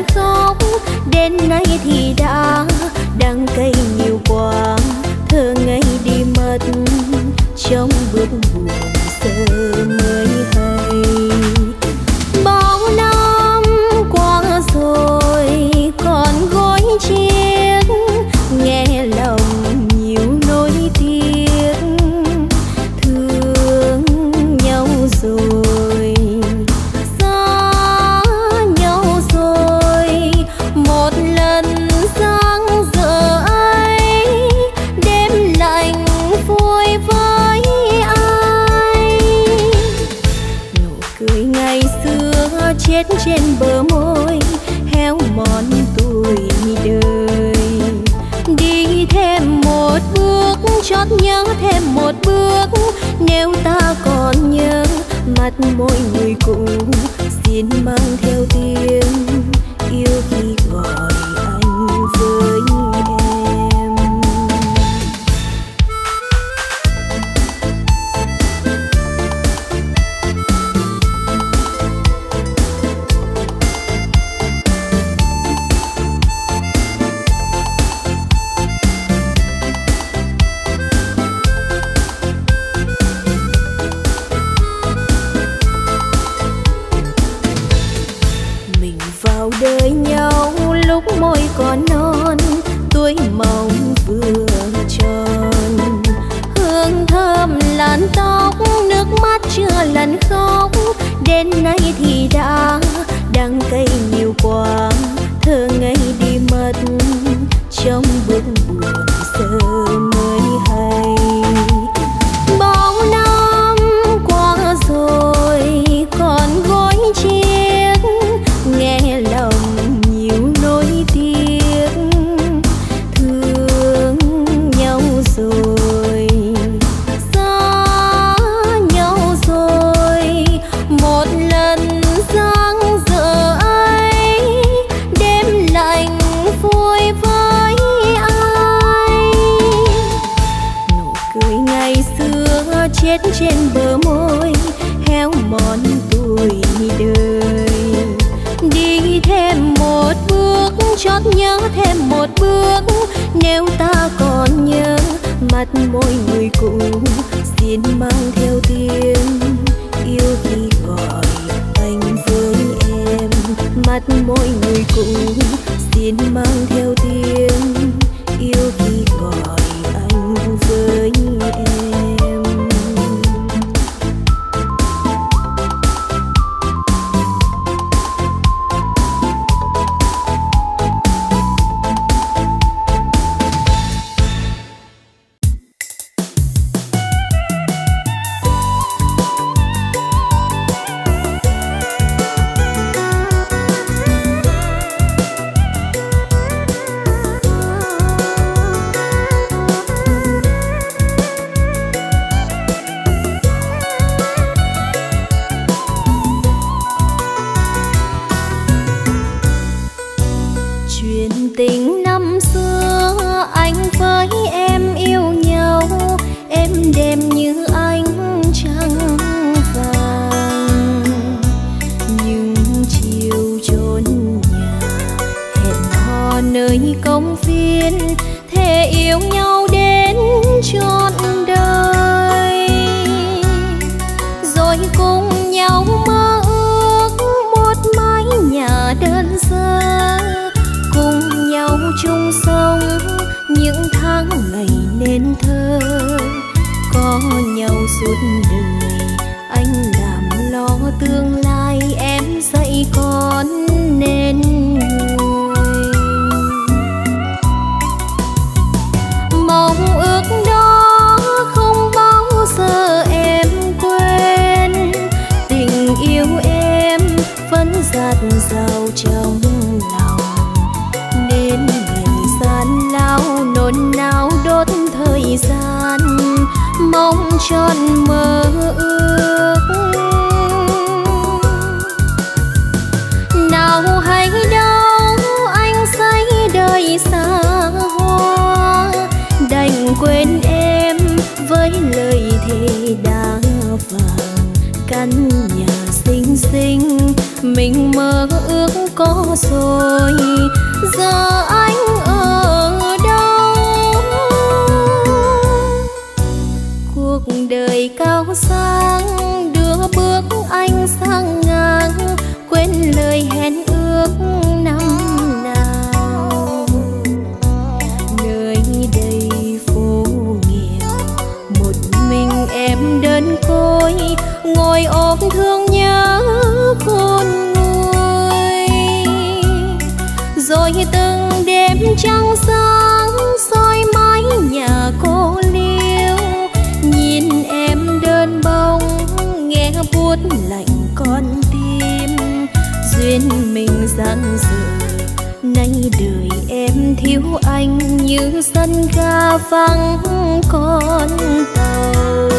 khóc, đến nay thì đã đắng cay nhiều quá. Thơ ngây đi mất trong bước buồn giờ mới hay. Bao năm qua rồi còn gối chiếc, nghe lòng nhiều nỗi tiếc. Thương nhau rồi, xa nhau rồi, một lần giang dở ấy, đêm lạnh vui với ai. Nụ cười ngày xưa chết trên bờ môi, héo mòn tuổi đời. Đi thêm một bước, chót nhớ thêm một bước. Nếu ta còn nhớ mặt môi người cũ, xin mang theo tiếng yêu khi gọi anh với em. Vào đời nhau lúc môi còn non, tuổi mộng vừa tròn. Hương thơm làn tóc, nước mắt chưa lần khóc, đến nay thì đã đắng cay nhiều quá. Thơ ngây đi mất trong bước buồn giờ mới hay. Bao năm qua rồi còn gối chiếc, nghe lòng nhiều nỗi tiếc. Thương nhau rồi, xa nhau rồi, một lần giang dở ấy, đêm lạnh vui với ai. Nụ cười ngày xưa chết trên bờ môi, héo mòn tuổi đời. Đi thêm một bước, chót nhớ thêm một bước. Nếu ta còn nhớ mặt môi người cũ, xin mang theo tiếng yêu khi gọi anh với em. Mặt môi người cũ, xin mang theo tiếng yêu khi gọi anh với em. Tình năm xưa anh với em yêu nhau, em đêm như ánh trăng vàng. Nhưng chiều chốn nhà hẹn hò nơi công viên, thề yêu nhau đến trọn đời. Rồi cùng nhau mơ ước một mái nhà đơn sơ, cùng nhau chung sống những tháng ngày nên thơ. Có nhau suốt đời, anh làm lo tương lai, em dạy con nên người. Mong ước đó không bao giờ em quên, tình yêu em vẫn dạt dào trong lòng. Đến ngày gian lao nôn nao đốt thời gian, mong tròn mơ ước. Nào hay đâu anh xây đời xa hoa, đành quên em với lời thề đá vàng. Căn nhà xinh xinh mình mơ ước có rồi, giờ anh ở đâu? Cuộc đời cao sang đưa bước anh sang ngang, quên lời hẹn ước năm nào. Nơi đây phố nghèo, một mình em đơn côi, ngồi ôm thương nhớ khôn nguôi. Rồi từng đêm trăng sáng soi mái nhà cô liêu, nhìn em đơn bóng nghe buốt lạnh con tim. Duyên mình giăng dở, nay đời em thiếu anh như sân ga vắng con tàu.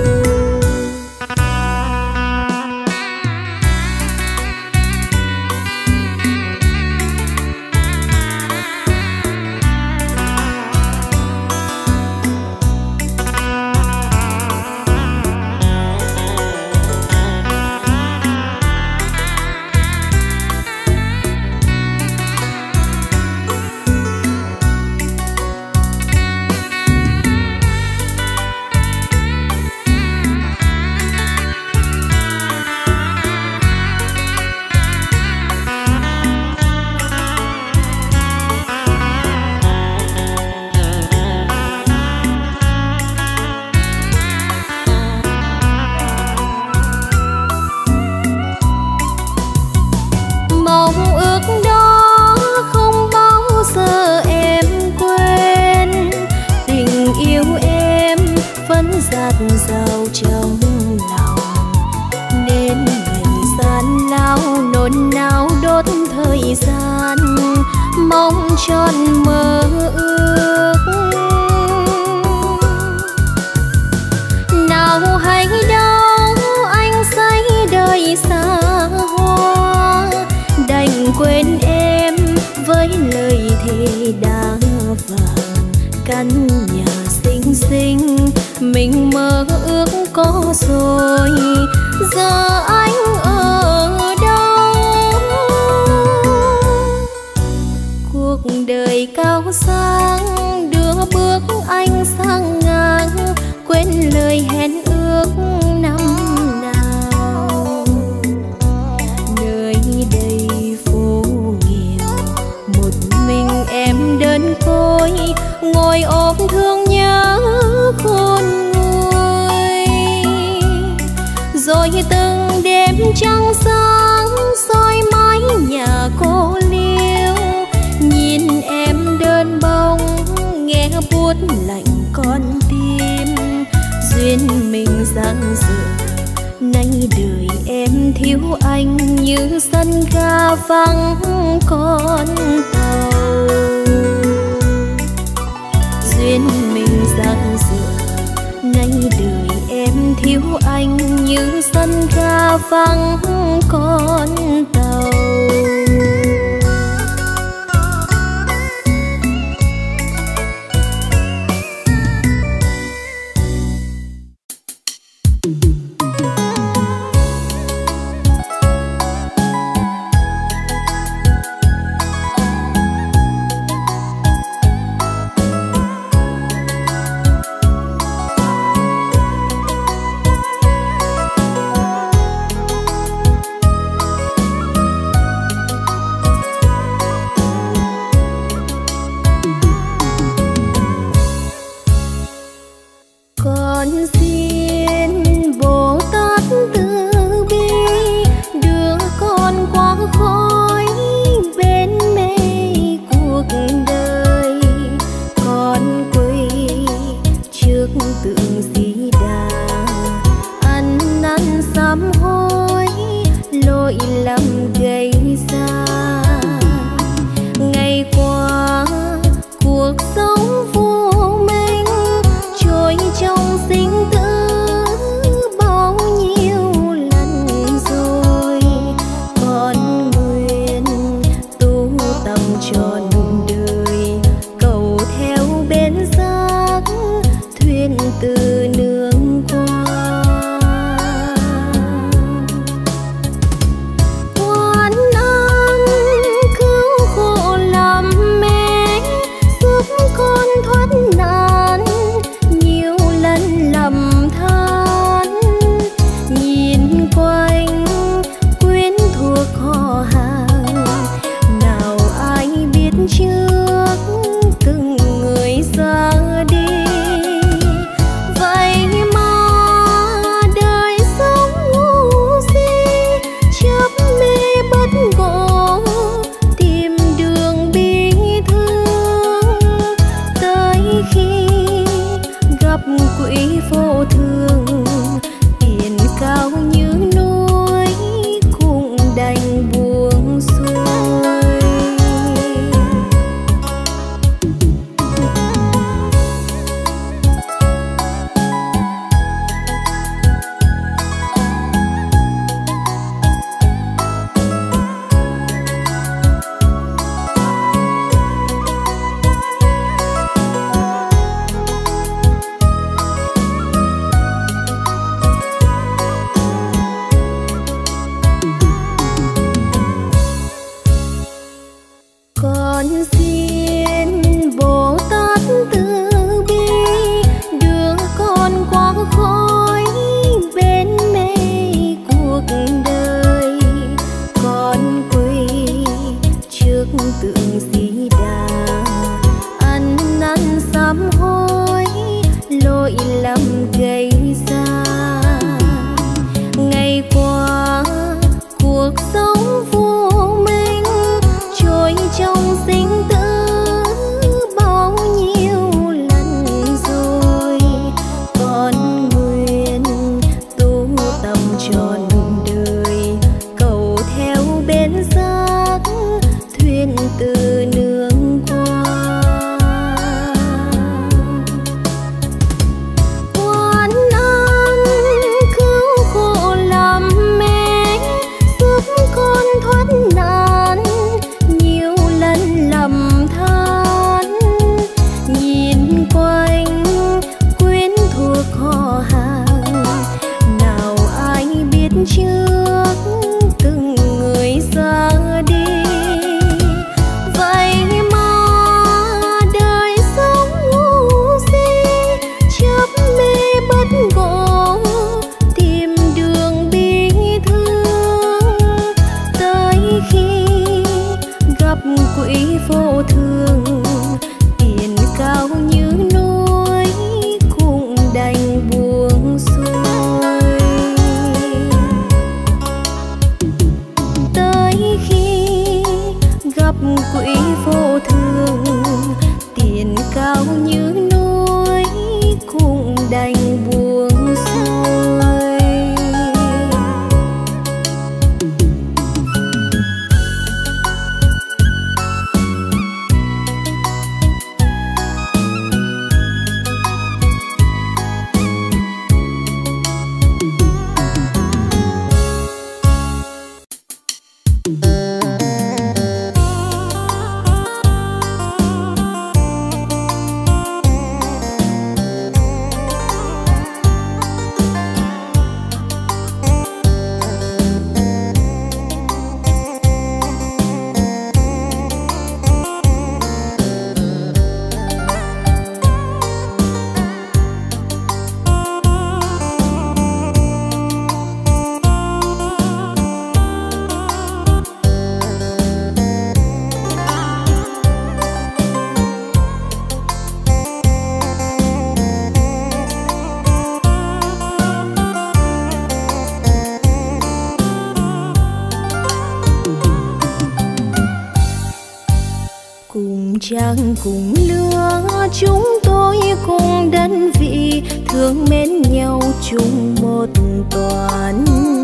Giàu trong lòng nên ngày gian lao nôn nao đốt thời gian, mong tròn mơ ước. Nào hay đâu anh say đời xa hoa, đành quên em với lời thề đã vàng. Căn nhà xinh xinh mình mơ ước có rồi, giờ anh ở đâu? Cuộc đời cao sang đưa bước anh sang ngang, quên lời hẹn ước năm nào. Nơi đây phố nghèo, một mình em đơn côi, ngồi ôm thương nhớ khôn nguôi. Rồi từng đêm trăng sáng soi mái nhà cô liêu, nhìn em đơn bóng nghe buốt lạnh con tim. Duyên mình giăng dở, nay đời em thiếu anh như sân ga vắng con tàu. Duyên mình giăng dở, nay đời em thiếu anh như sân ga vắng con tàu. khi gặp quỷ vô thường, tiền cao như núi cũng đành buông xuôi. Trăng cùng lứa chúng tôi cùng đơn vị, thương mến nhau chung một toán.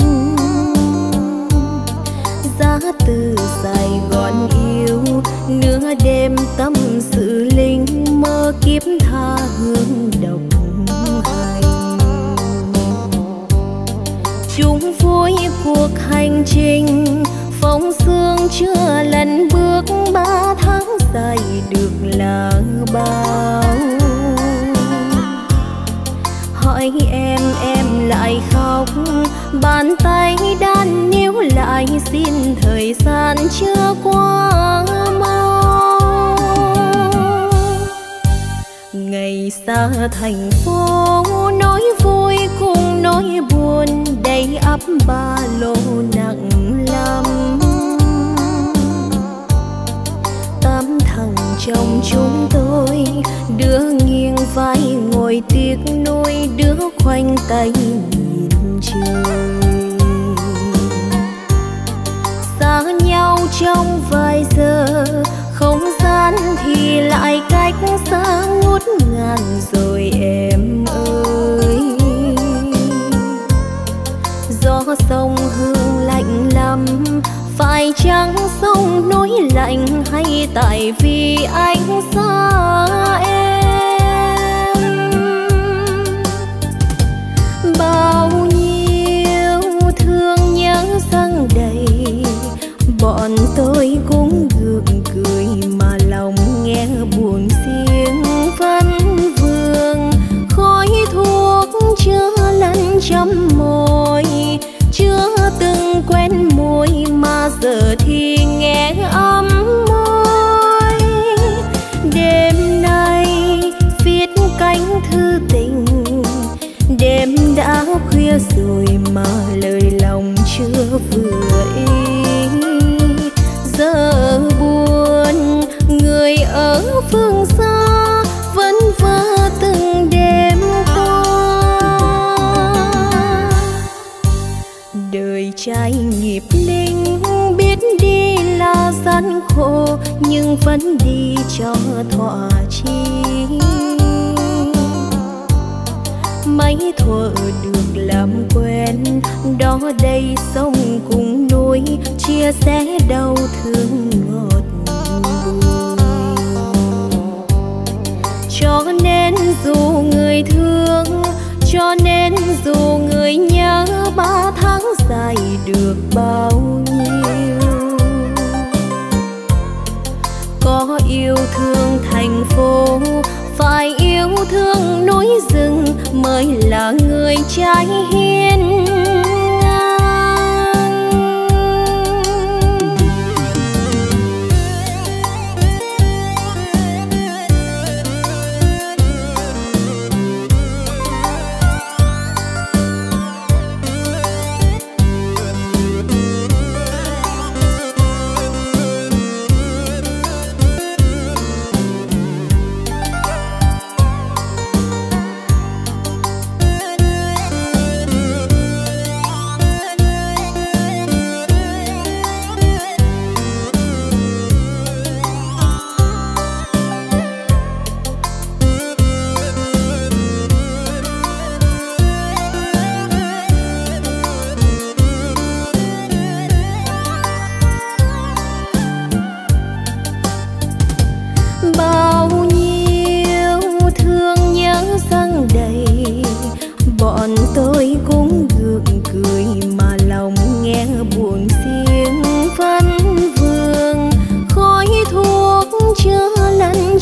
Giá từ Sài Gòn yêu, nửa đêm tâm sự linh mơ kiếp tha hương độc hành. Chung vui cuộc hành trình, phong sương chưa lần bước 3 tháng dài được là bao. Hỏi em lại khóc, bàn tay đan níu lại xin thời gian chưa qua mau. Ngày xa thành phố nói vui cùng nói buồn, đầy ắp ba lô nặng lắm. Tám thằng chồng chúng tôi, đứa nghiêng vai ngồi tiếc nuối, đứa khoanh tay nhìn trời. Xa nhau trong vài giờ, không gian thì lại cách xa ngút ngàn rồi em ơi. Gió sông Hương lạnh lắm, phải chăng sông nỗi lạnh hay tại vì anh xa em. Bao nhiêu thương nhớ dâng đầy, bọn tôi cũng gượng cười mà lòng nghe buồn riêng vẫn vương. Khói thuốc chưa lần trăm môi, chưa từng quen môi mà giờ thì nghe ấm môi. Đêm nay viết cánh thư tình, đêm đã khuya rồi mà lời lòng chưa vừa ý. Giờ buồn người ở phương xa vẫn vơ từng đêm qua. Đời trai nghiệp linh biết đi là gian khổ, nhưng vẫn đi cho thỏa chí. Mấy thuở được làm quen, đó đây sông cùng núi, chia sẻ đau thương ngọt bùi. Cho nên dù người thương, cho nên dù người nhớ, 3 tháng dài được bao nhiêu. Có yêu thương thành phố, phải yêu thương núi rừng mới là người trai hiên ngang.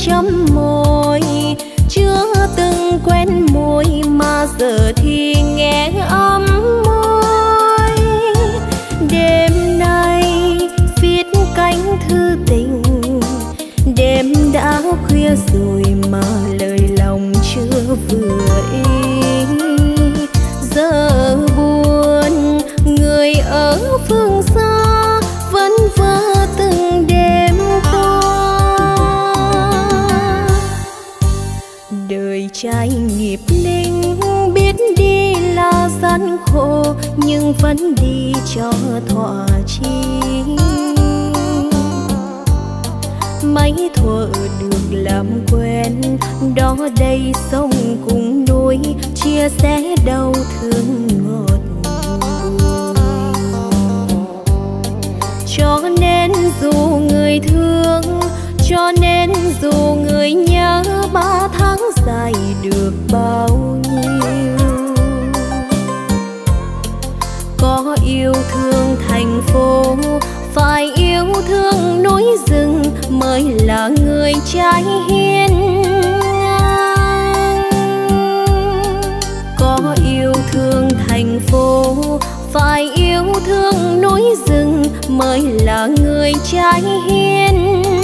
chấm môi, chưa từng quen môi mà giờ thì nghe ấm môi. Đêm nay viết cánh thư tình, đêm đã khuya rồi mà lời lòng chưa vừa ý. Giờ buồn người ở phương xa vẫn vơ từng đêm qua. Đời trai nghiệp linh biết đi là gian khổ, nhưng vẫn đi cho thỏa chí. Mấy thuở được làm quen, đó đây sông cùng núi, chia sẻ đau thương ngọt bùi. Cho nên dù người thương, cho nên dù người nhớ, 3 tháng dài được bao nhiêu. Có yêu thương thành phố, phải yêu thương núi rừng mới là người trai hiên ngang. Có yêu thương thành phố, phải yêu thương núi rừng mới là người trai hiên ngang.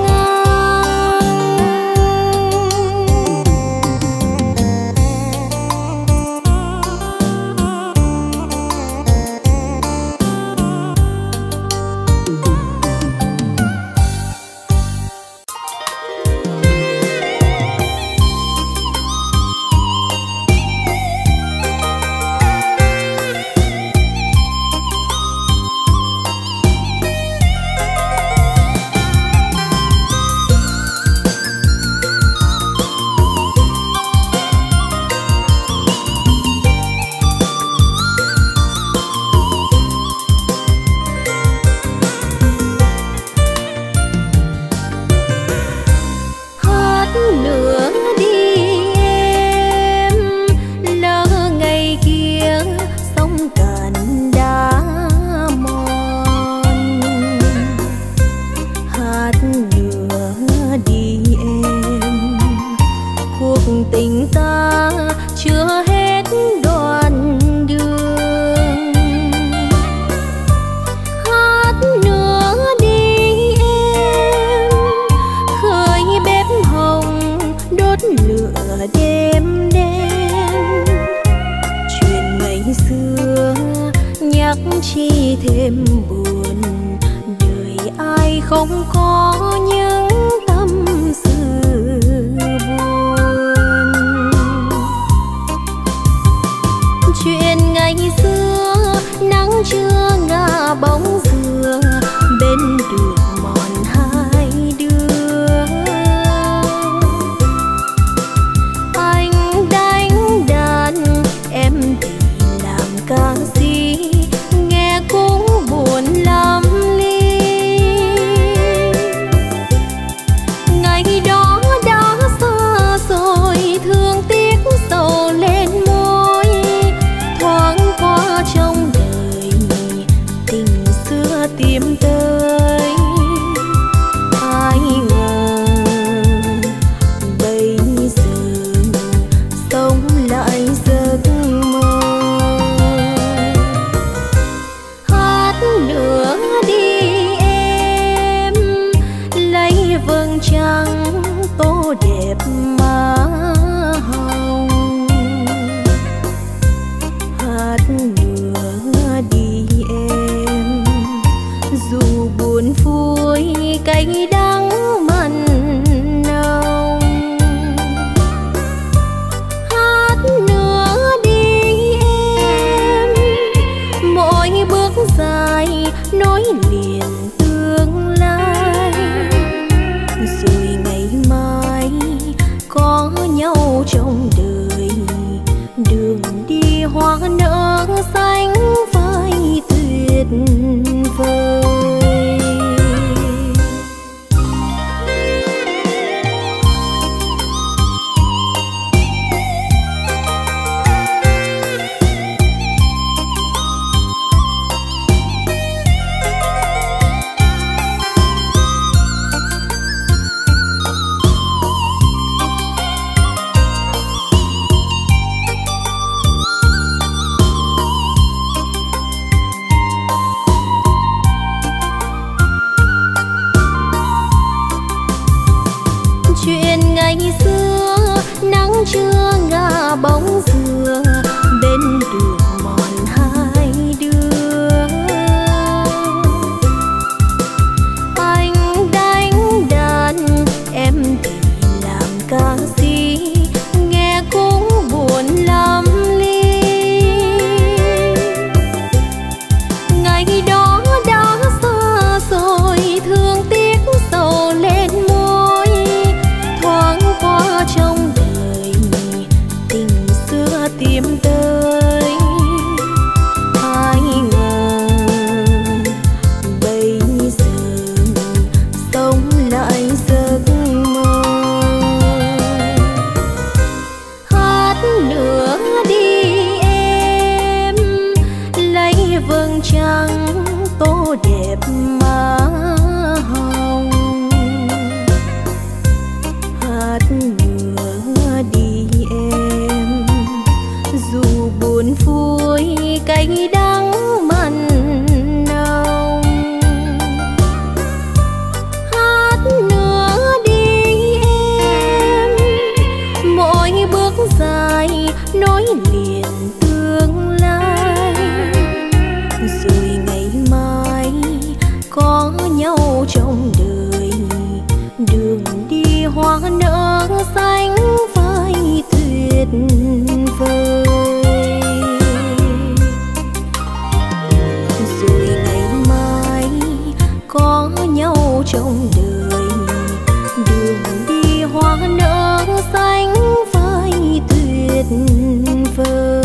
Chi thêm buồn, đời ai không có những tâm sự buồn. Chuyện ngày xưa nắng trưa ngả bóng dừa, bên đường mòn hai đứa. Anh đánh đàn, em thì làm ca sĩ, cũng buồn lắm ly. Ngày đó đã xa rồi, thương tiếc sầu lên môi. Thoáng qua trong đời tình xưa tìm tới, ai ngờ bây giờ sống lại giấc mơ. Nữa đi em, lấy vầng trăng tô đẹp má hồng. Hát nữa đi em, dù buồn vui cay đắng mặn nồng. Hát nữa đi em, mỗi bước dài nối liền tương lai. Rồi ngày mai có nhau trong đời, đường đi hoa nở xanh phai tuyệt vời. má hồng. Hát ngựa đi em, dù buồn vui cay đắng mặn nồng. Hát nữa đi em, mỗi bước dài nối liền tương lai. Rồi ngày mai có nhau trong đời, đường đi hoa nở xanh phai tuyệt vời. Rồi ngày mai có nhau trong đời, đường đi hoa nở xanh phai tuyệt vời.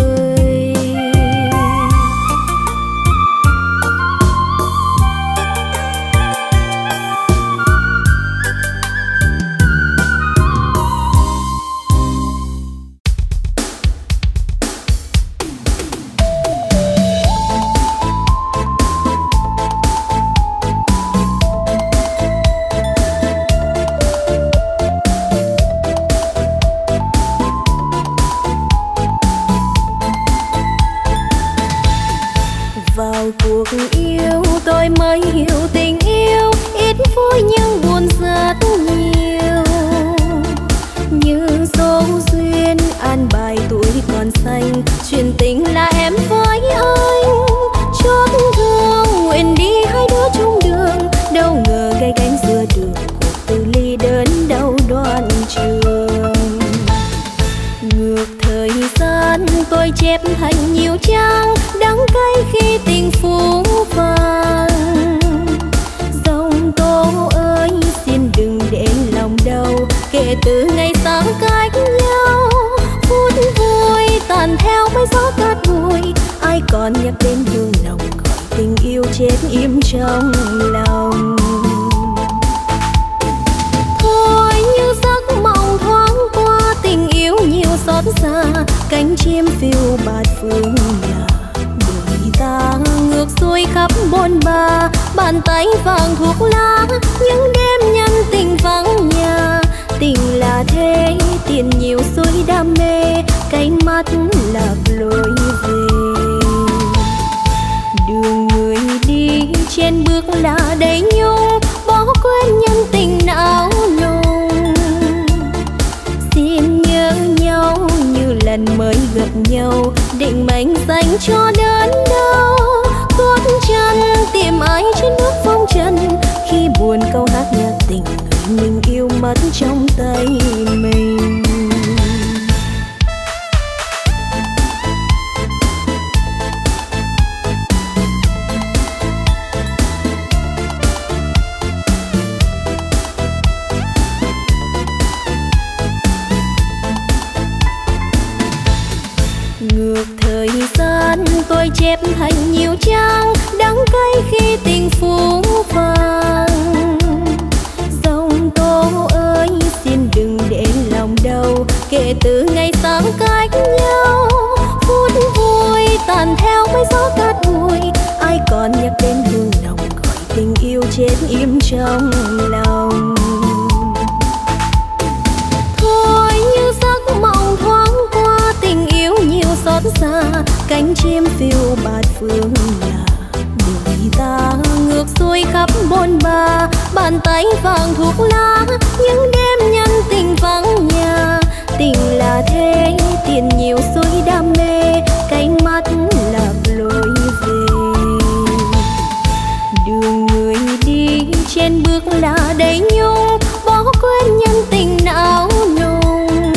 Vào cuộc yêu tôi mới hiểu tình yêu, ít vui nhưng buồn rất nhiều. Như số duyên an bài tuổi còn xanh, chuyện tình là em với anh. Chót thương nguyện đi hai đứa chung đường, đâu ngờ gây cánh giữa đường, cuộc từ ly đến đâu đoạn trường. Ngược thời gian tôi chép thành nhiều trang, đắng cay khi tình phũ phàng. Dòng tố ơi xin đừng để lòng đau, kể từ ngày sáng cách nhau. Phút vui tàn theo mây gió cát bụi, ai còn nhắc đến hương nồng gọi tình yêu chết im trong lòng. Thôi như giấc mộng thoáng qua, tình yêu nhiều xót xa, cánh chim phiêu bạt phương nhà. Đời ta ngược xuôi khắp bôn ba, bàn tay vàng thuốc lá, những đêm nhân tình vắng nhà. Tình là thế, tiền nhiều xuôi đam mê, cánh mắt lạc lối về. Đường người đi trên bước là đầy nhung, bỏ quên nhân tình não nung. Xin nhớ nhau như lần mới gặp nhau, định mệnh dành cho đến đâu. Tuốt chân tìm ai trên bước phong trần, khi buồn câu hát nhạc tình người mình yêu mất trong tay mình. Ngược thời gian tôi chép thành nhiều trang, đắng cay khi tình phũ phàng. Dòng tố ơi xin đừng để lòng đau, kể từ ngày sáng cách nhau. Phút vui tàn theo mây gió cát bụi, ai còn nhắc đến hương nồng gọi tình yêu chết im trong lòng. Thôi như giấc mộng thoáng qua, tình yêu nhiều xót xa, cánh chim phiêu bạt phương nhà. Đời ta ngược xuôi khắp bôn ba, bàn tay vàng thuốc lá, những đêm nhân tình vắng nhà. Tình là thế, tiền nhiều xuôi đam mê, cánh mắt lạc lối về. Đường người đi trên bước là đầy nhung, bỏ quên nhân tình não nung.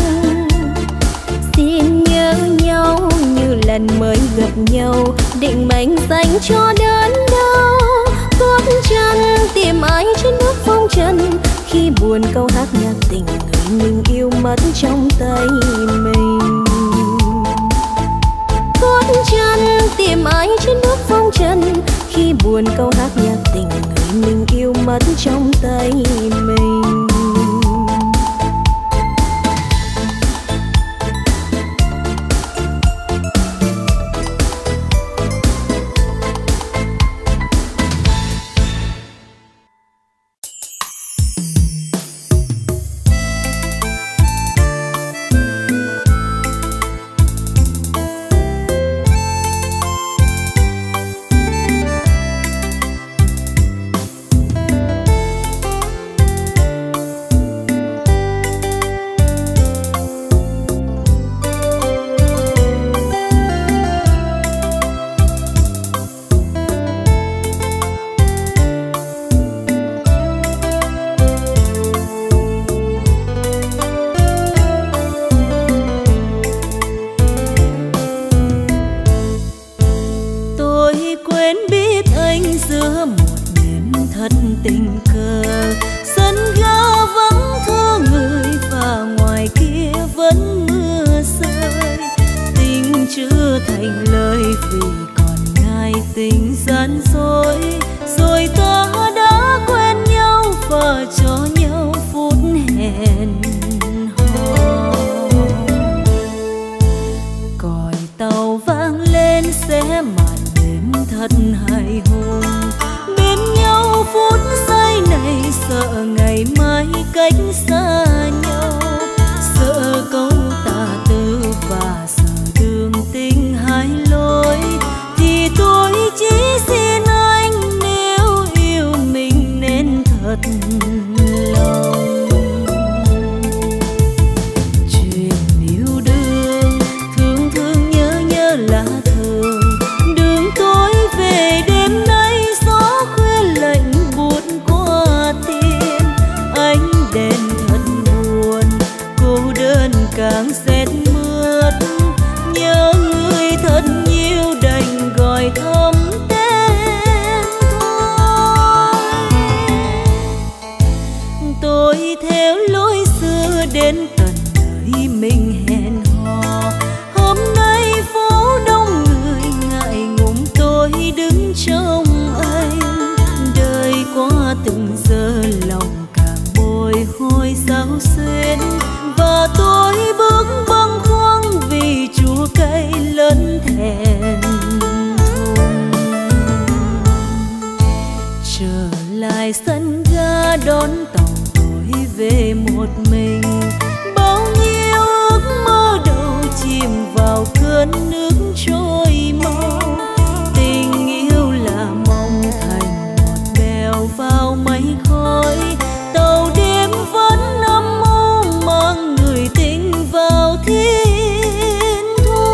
Xin nhớ nhau như lần mới gặp nhau, định mệnh dành cho đến đâu. Tuốt chân tìm ai trên bước phong trần, khi buồn câu hát nhạc tình người mình yêu mất trong tay mình. Tuốt chân tìm ai trên bước phong trần, khi buồn câu hát nhạc tình người mình yêu mất trong tay mình. qua từng giờ lòng càng bồi hồi xao xuyến, và tôi bước bâng khuâng vì chua cay lớn thẹn thùng. Trở lại sân ga đón tàu tôi về một mình, bao nhiêu ước mơ đầu chìm vào cơn nước trôi mau. Tình yêu là mong thành một bèo vào mây khói, tàu đêm vẫn âm mưu mang người tình vào thiên thu.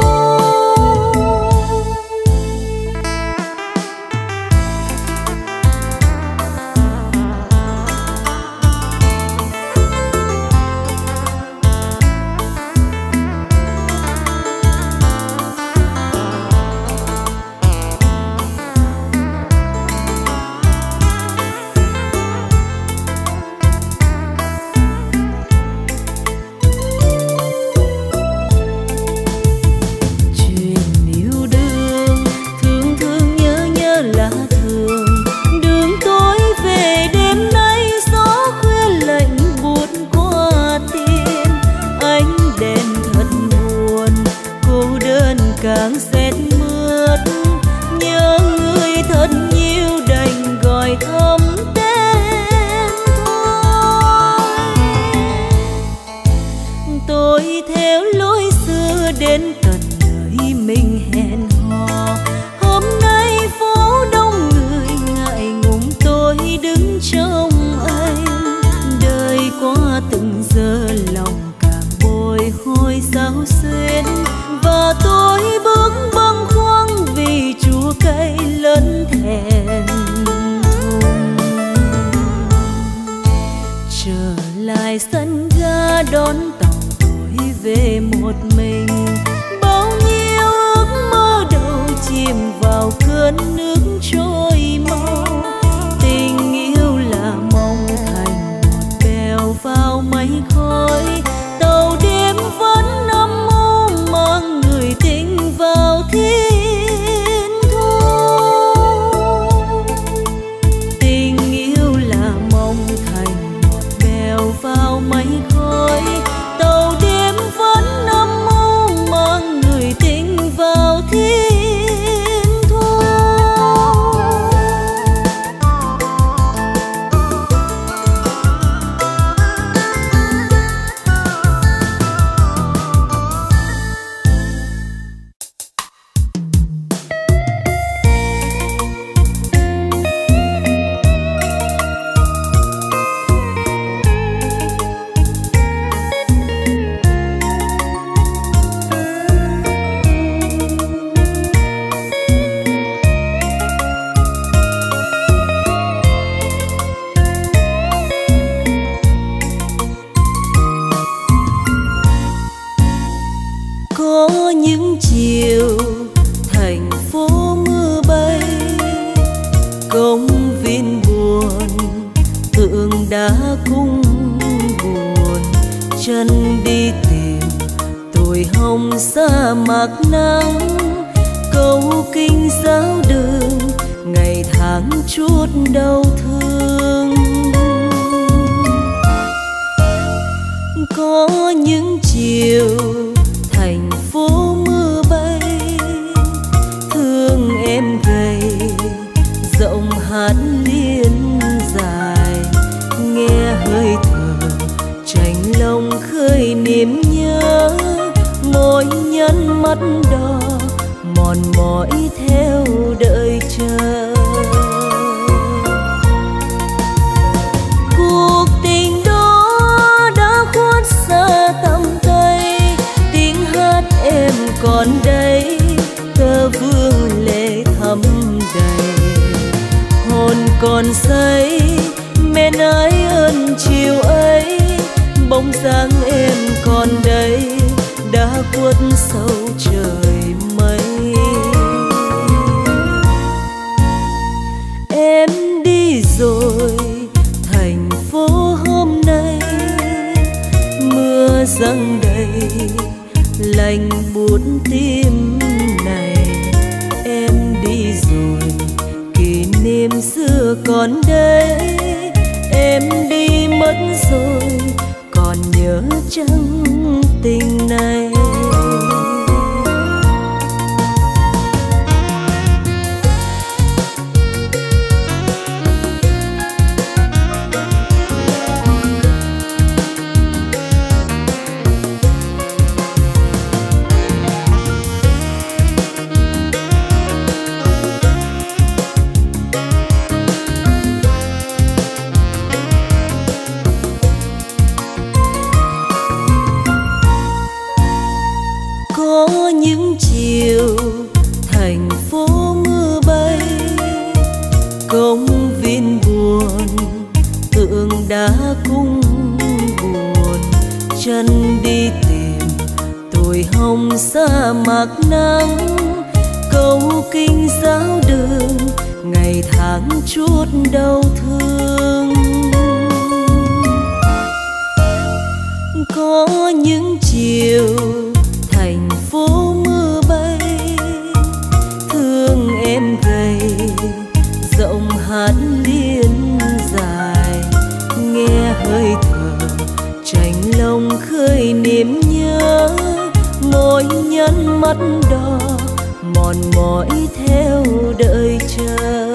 Càng rét mướt nhớ người thật nhiều đành gọi thầm tên thôi. Tôi theo lối xưa đến tận nơi mình hẹn hò, hôm nay phố đông người ngại ngùng tôi đứng trông anh. Đời qua từng giờ lòng càng bồi hồi xao xuyến, và tôi bước bâng khuâng vì chua cay lớn thẹn thùng. Trở lại sân ga đón tàu tôi về một mình, bao nhiêu ước mơ đầu chìm vào cơn nước trôi mau. Tình yêu là mong thành một bèo vào mây khói, tàu đêm vẫn âm mưu mang người tình vào thiên thu. Tình yêu là mong thành một bèo vào mây khói, tàu đêm vẫn âm mưu mang người tình vào thiên thu. Có những chiều thành phố mưa bay, công viên buồn tượng đá cung buồn, chân đi tìm tôi hồng sa mạc nắng, câu kinh giáo đường ngày tháng chút đau thương. Có những chiều thành phố mưa bay, thương em gầy rộng hát liên dài, nghe hơi thở chạnh lòng khơi niềm nhớ. Mỗi nhân mắt đỏ mòn mỏi theo đợi chờ, cuộc tình đó đã khuất xa tầm tay. Tiếng hát em còn đây, tơ vương lệ thắm đầy, hồn còn say mến ái ơn chiều ấy. Bóng dáng em còn đây, đã khuất sâu trời mây. Em đi rồi thành phố hôm nay, mưa giăng đầy lạnh buốt tim này. Em đi rồi kỷ niệm xưa còn đây, chăng tình này. Có những chiều thành phố mưa bay, công viên buồn tượng đá cũng buồn, chân đi tìm tuổi hồng sa mạc nắng, câu kinh giáo đường ngày tháng chút đau thương. Có những chiều thành phố mưa bay, thương em gầy giọng hát liên dài, nghe hơi thở chạnh lòng khơi niềm nhớ, môi nhăn mắt đỏ mòn mỏi theo đợi chờ.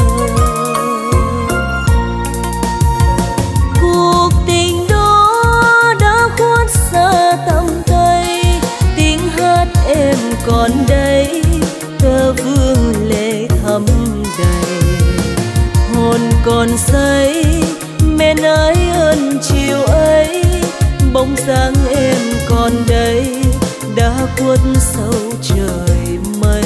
Cuộc tình đó đã khuất xa tầm tay, tiếng hát em còn đây, tơ vương lệ thấm đầy, hồn còn say men ái ơn chiều ấy, bóng dáng em còn đây đã khuất sâu trời mây.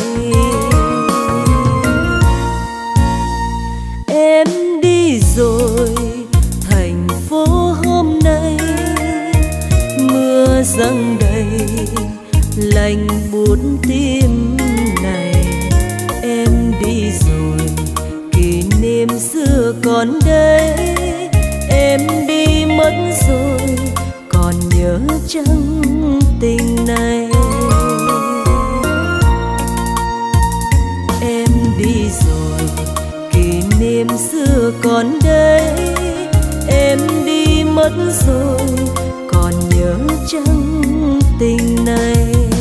Em đi rồi thành phố hôm nay, mưa giăng đầy lạnh buốt tim này. Em đi rồi kỷ niệm xưa còn đây, em đi mất rồi còn nhớ chăng tình này. Em đi rồi kỷ niệm xưa còn đây, em đi mất rồi còn nhớ chăng tình này.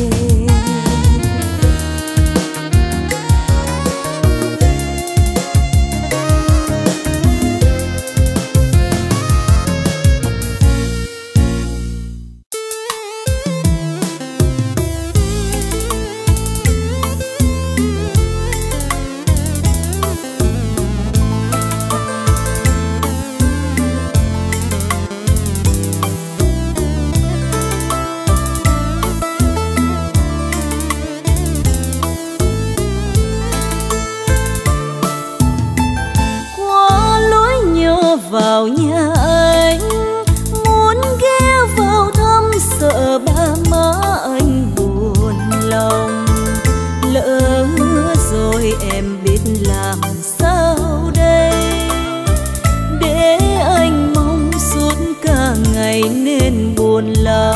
Vào nhà anh muốn ghé vào thăm, sợ ba má anh buồn lòng. Lỡ rồi em biết làm sao đây, để anh mong suốt cả ngày nên buồn lắm.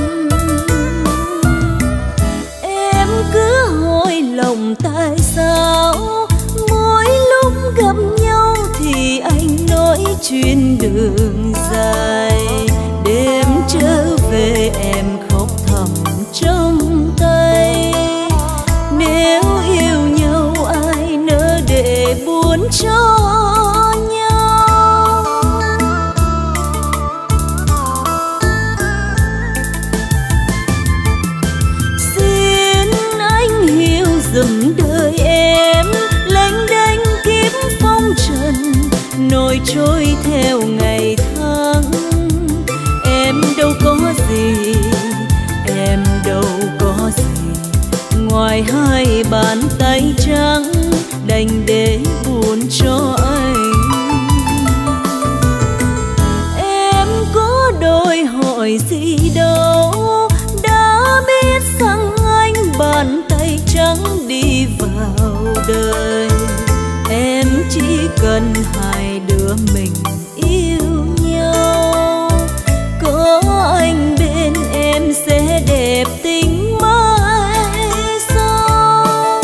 Em cứ hỏi lòng tại sao mỗi lúc gặp nhau thì anh nói chuyến đường dài, đêm trở về em khóc thầm trong tay. Nếu yêu nhau ai nỡ để buồn cho nhau. Xin anh hiểu dùm đời em, lênh đênh kiếp phong trần nổi trôi theo ngày tháng. Em đâu có gì, em đâu có gì, ngoài hai bàn tay trắng đành để buồn cho anh. Em có đòi hỏi gì đâu, đã biết rằng anh bàn tay trắng đi vào đời. Em chỉ cần hai đứa mình yêu nhau, có anh bên em sẽ đẹp tình mãi sau.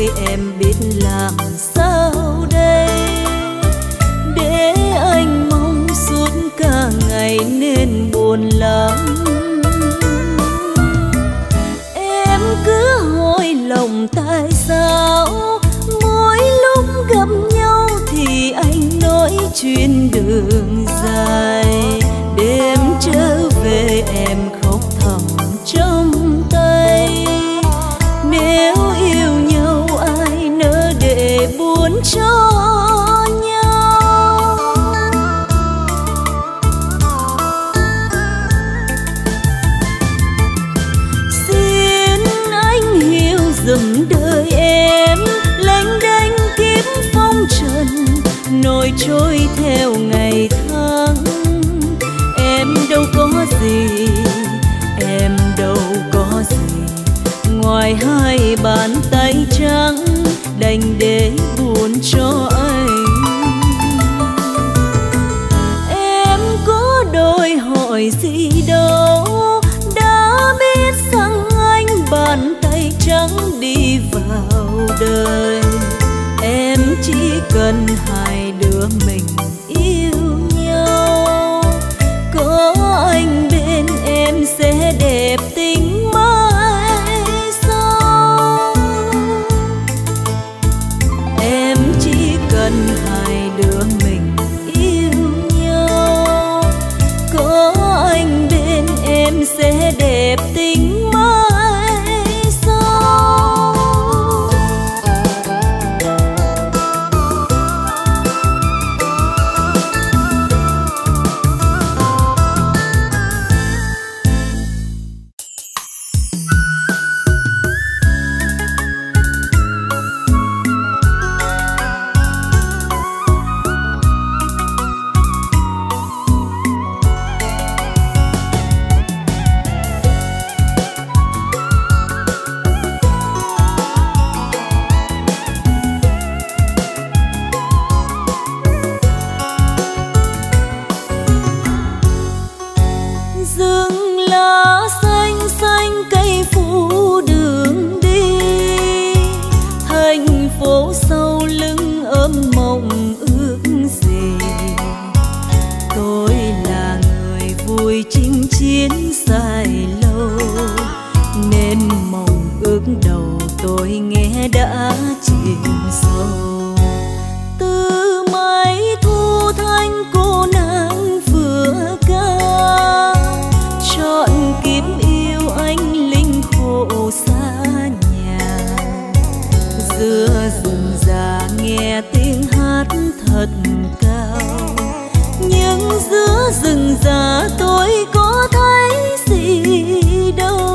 em biết làm sao đây, để anh mong suốt cả ngày nên buồn lắm. Em cứ hỏi lòng tại sao mỗi lúc gặp nhau thì anh nói chuyện đường dài, đêm trở về em khóc thầm trong tay. Nếu yêu nhau ai nỡ để buồn cho nhau. Xin anh hiểu dùm đời em, lênh đênh kiếp phong trần, nổi trôi theo ngày tháng. Em đâu có gì, em đâu có gì, ngoài hai bàn tay trắng đành để buồn cho anh. Em có đòi hỏi gì đâu, đã biết rằng anh bàn tay trắng đi vào đời. Em chỉ cần hai đứa mình yêu nhau, có anh bên em sẽ đẹp tình mãi sau. Em chỉ cần hai đứa mình yêu nhau, có anh bên em sẽ đẹp tình mãi sau. Rừng lá xanh xanh cây phủ đường đi, thành phố sau lưng ấm mộng ước gì. Tôi là người vui chinh chiến dài lâu, nên mộng ước đầu tôi nghe đã chìm sâu. Từ mái thu thanh cô nàng vừa ca, chọn kiếp yêu anh linh khổ xa nhà. Giữa rừng già nghe tiếng hát thật cao, nhưng giữa rừng già tôi có thấy gì đâu.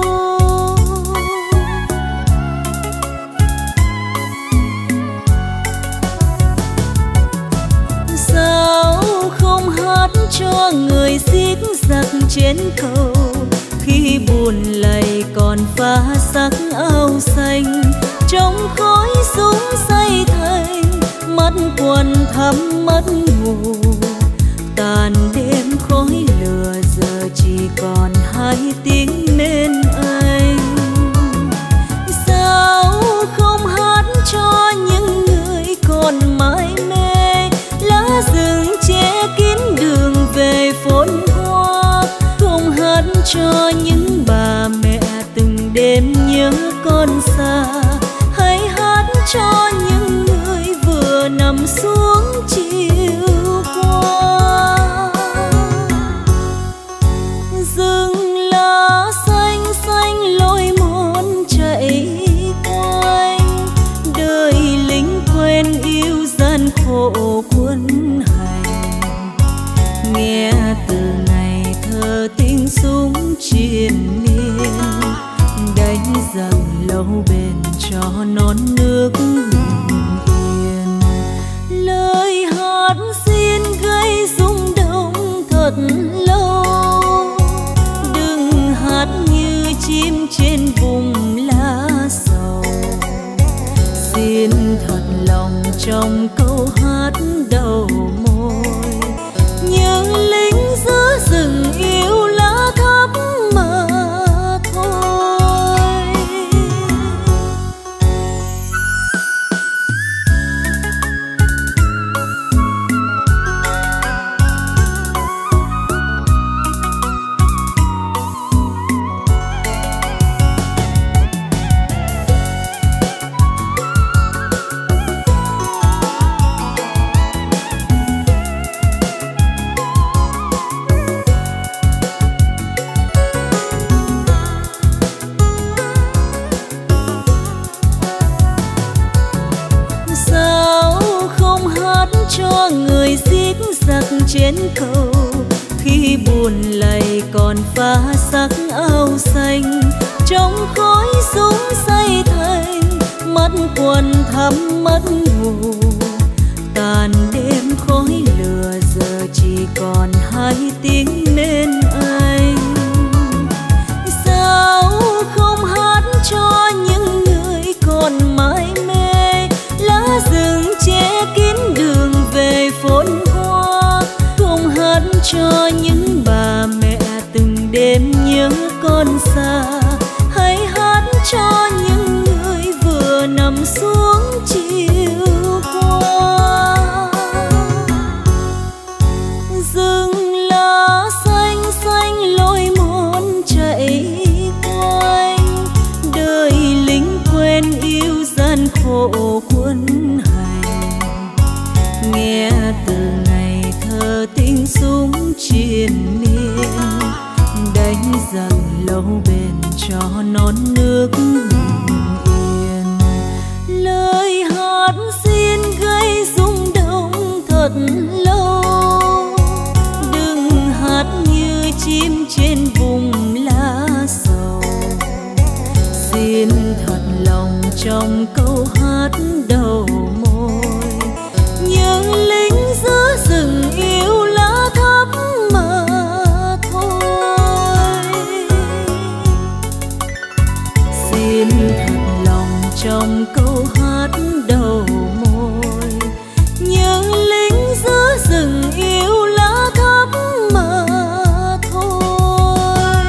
Sao không hát cho người xiết giặc trên cầu, khi buồn lầy còn pha sắc áo xanh, trong khói súng say thành mắt quần thắm mất ngủ. Tàn đêm khói lửa giờ chỉ còn hai tiếng nên anh. Sao không hát cho những người còn mãi mê, lá rừng che kín đường về phồn hoa. Không hát cho những bà mẹ từng đêm nhớ con xa, hãy hát cho những người vừa nằm xuống chiều qua. Rừng lá xanh xanh lối mòn chạy quanh, đời lính quen yêu gian khổ quân hành. Nghe từ ngày thơ tiếng súng triền miên, đánh giặc lâu bền cho non nước bình yên. Lời hát xin gây rung động thật lâu, đừng hát như chim trên vùng lá sầu. Xin thật lòng trong câu hát đầu môi, những lính giữa rừng yêu lá thắm mà thôi. trên cầu, khi buồn lầy còn pha sắc áo xanh, trong khói súng say thành mắt quần thắm mất ngủ. Tàn đêm khói lửa giờ chỉ còn hai tiếng bên anh. Sao không hát cho những người còn mãi mê, lá rừng che kín đường về phồn hoa. Không hát cho những bà mẹ từng đêm nhớ con xa, hãy hát cho những người vừa nằm xuống chiều qua. Rừng lá xanh xanh lối mòn chạy quanh, đời lính quên yêu gian khổ quân hành. Nghe từ ngày thơ tiếng súng triền miên, đánh giặc lâu bền cho non nước bình yên. Lời hát xin gây rung động thật lâu, đừng hát như chim trên vùng lá sầu. Xin thật lòng trong câu hát đầu môi, nhớ lính giữa rừng yêu lá thắm mà thôi. Xin thật lòng trong câu hát đầu môi, nhớ lính giữa rừng yêu lá thắm mà thôi.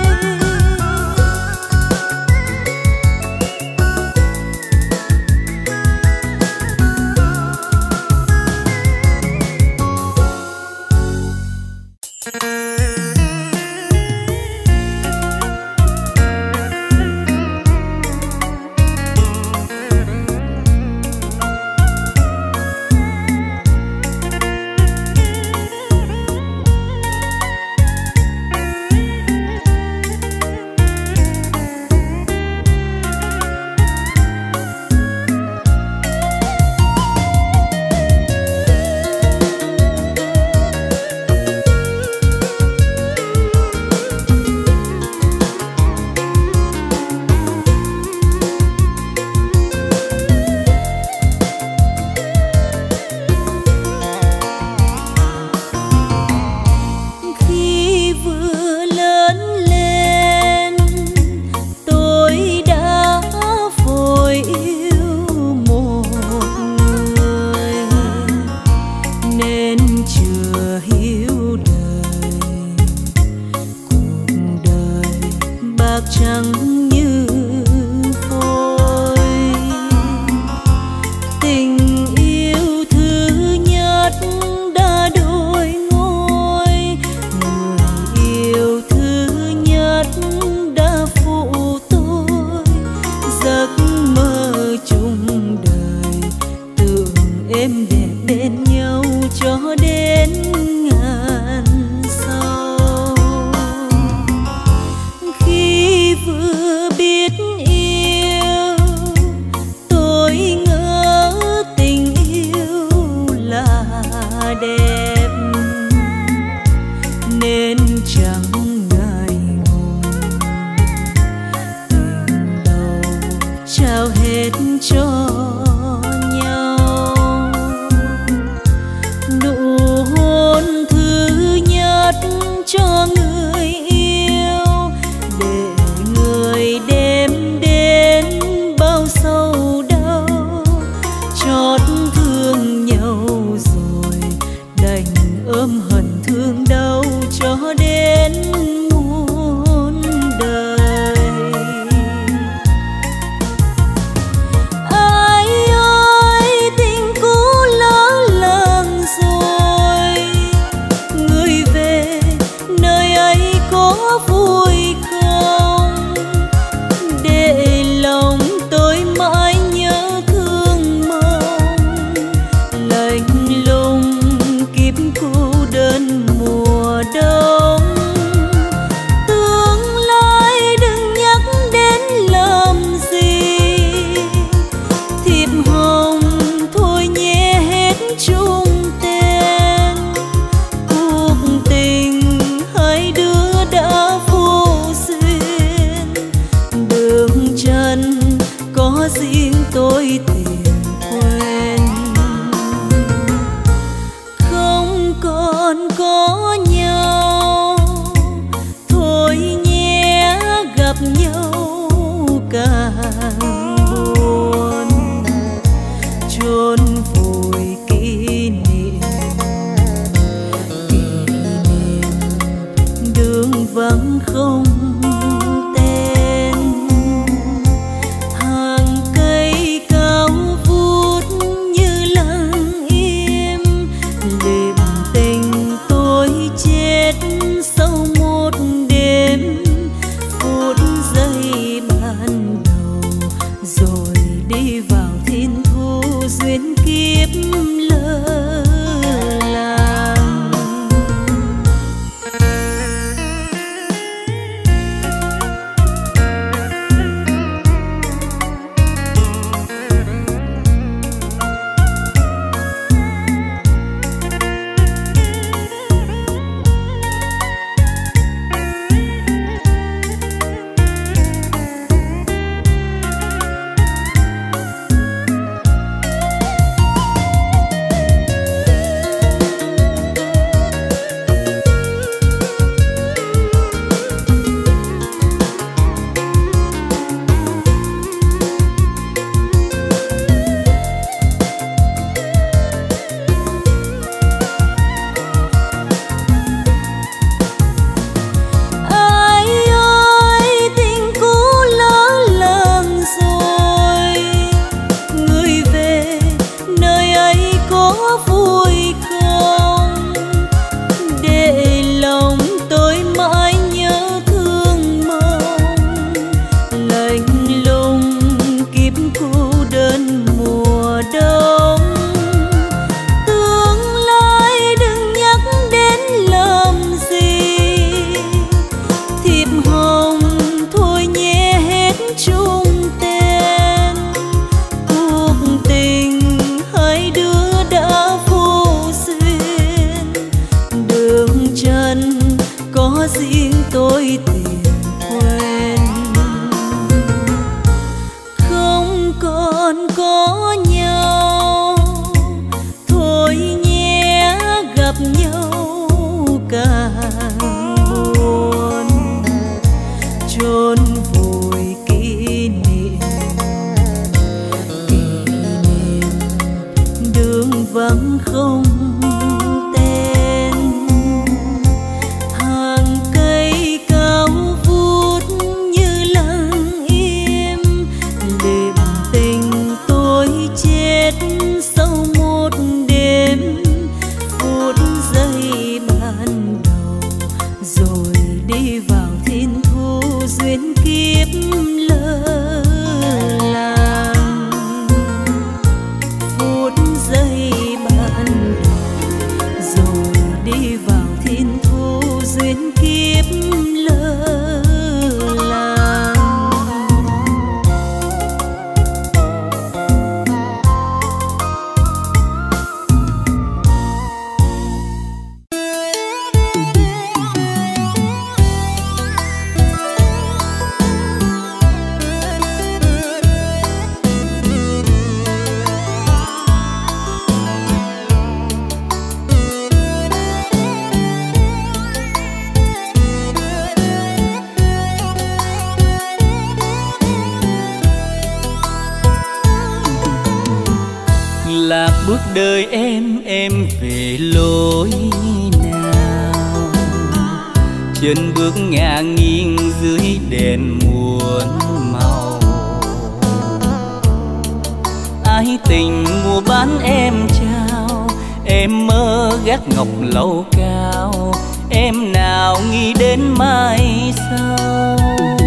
riêng tôi tìm quên. Không còn có nhau thôi nhé, gặp nhau càng buồn. Chôn vùi kỷ niệm đường vắng không tên. Hàng cây cao vút như lặng im, đêm tình tôi chết sau một đêm. Phút giây ban đầu rồi đi vào thiên thu duyên kiếp lỡ làng. Vắng không tên. Hàng cây cao vút như lặng im, đêm tình tôi chết sau một đêm. Phút giây ban đầu rồi đi vào thiên thu duyên kiếp lỡ làng. Phút giây đi vào thiên thu duyên kiếp lỡ làng. Lạc bước đời em về lối nào? Chân bước ngả nghiêng dưới đèn muôn màu. Ái tình mùa bán em trao, em mơ gác ngọc lâu cao. Em nào nghĩ đến mai sau.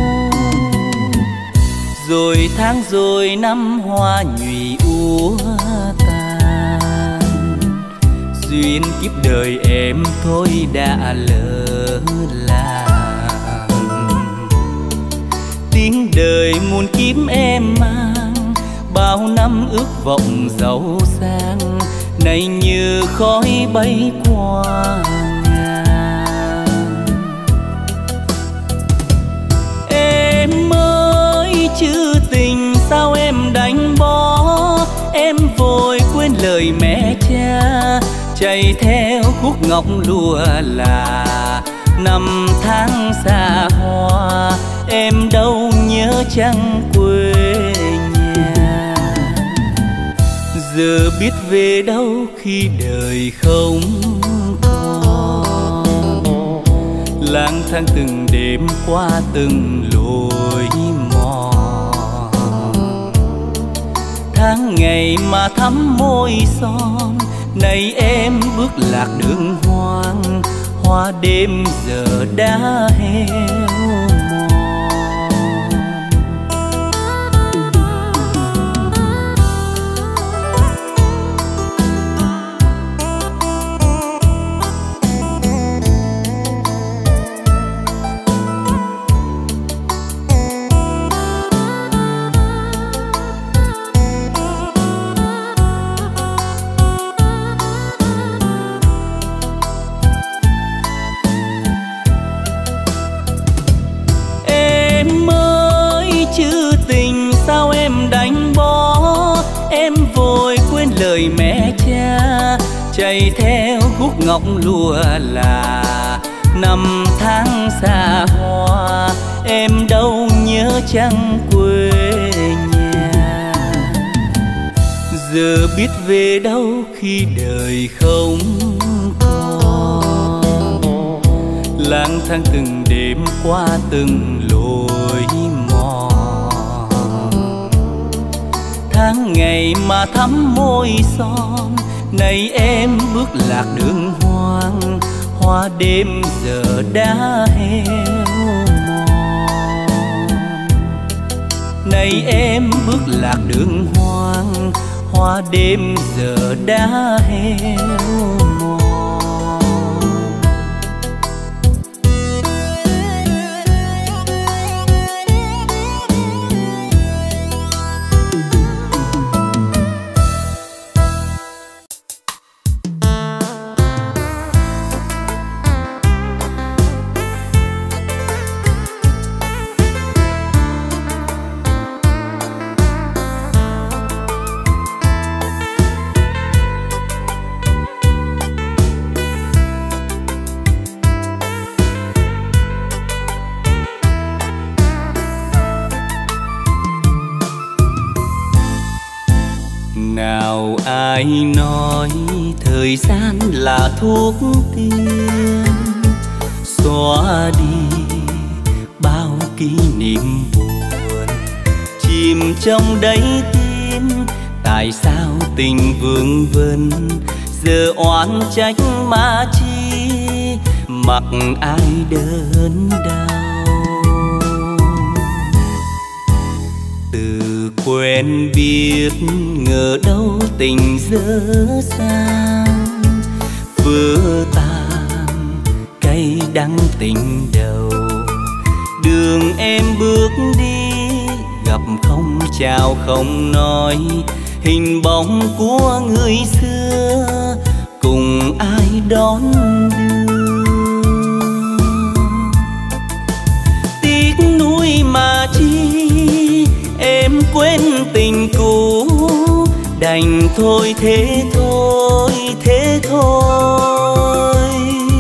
Rồi tháng rồi năm hoa nhụy úa tàn. Duyên kiếp đời em thôi đã lỡ làng. Tiếng đời muôn kiếp em mang, bao năm ước vọng giàu sang. Nay như khói bay qua ngàn. Em ơi chữ tình sao em đành em vội quên lời mẹ cha, chạy theo khúc ngọc lụa là năm tháng xa hoa, em đâu nhớ chăng quê nhà. Giờ biết về đâu khi đời không còn, lang thang từng đêm qua từng lối mòn. Tháng ngày mà thắm môi son, nay em bước lạc đường hoang, hoa đêm giờ đã héo mòn. Sao em đánh bỏ, em vội quên lời mẹ cha, chạy theo khúc ngọc lụa là năm tháng xa hoa, em đâu nhớ chăng quê nhà. Giờ biết về đâu khi đời không còn, lang thang từng đêm qua từng lối mòn. Tháng ngày mà thắm môi son, nay em bước lạc đường hoang, hoa đêm giờ đã héo mòn. Nay em bước lạc đường hoang, hoa đêm giờ đã héo mòn. Nào ai nói thời gian là thuốc tiên, xóa đi bao kỷ niệm buồn, chìm trong đáy tim. Tại sao tình vương vấn giờ oán trách mà chi, mặc ai đớn đau. Từ quen biết ngờ đâu tình dở dang, vỡ tan cay đắng tình đầu. Đường em bước đi gặp không chào không nói, hình bóng của người xưa cùng ai đón đưa. Tiếc nuối mà chi em quên tình cũ, đành thôi thế thôi thế thôi.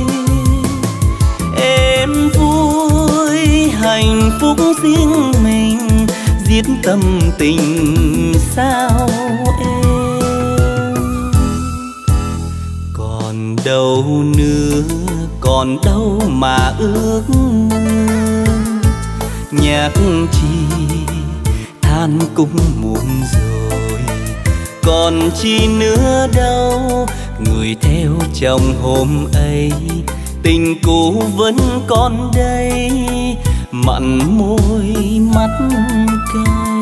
Em vui hạnh phúc riêng mình, giết tâm tình sao em. Còn đâu nữa, còn đâu mà ước mơ, nhạc chi than cũng muộn rồi. Còn chi nữa đâu, người theo chồng hôm ấy, tình cũ vẫn còn đây, mặn môi mắt cay.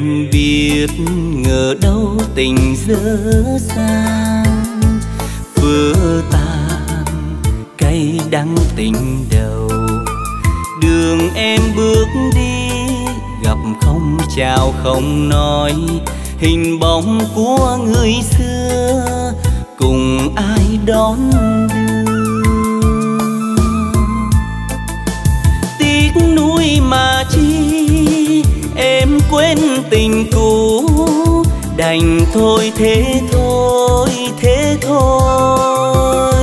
em biết ngờ đâu tình dở dang, vỡ tan cay đắng tình đầu. Đường em bước đi gặp không chào không nói, hình bóng của người xưa cùng ai đón đưa. Tiếc nuối mà chi em quên tình cũ, đành thôi thế thôi thế thôi.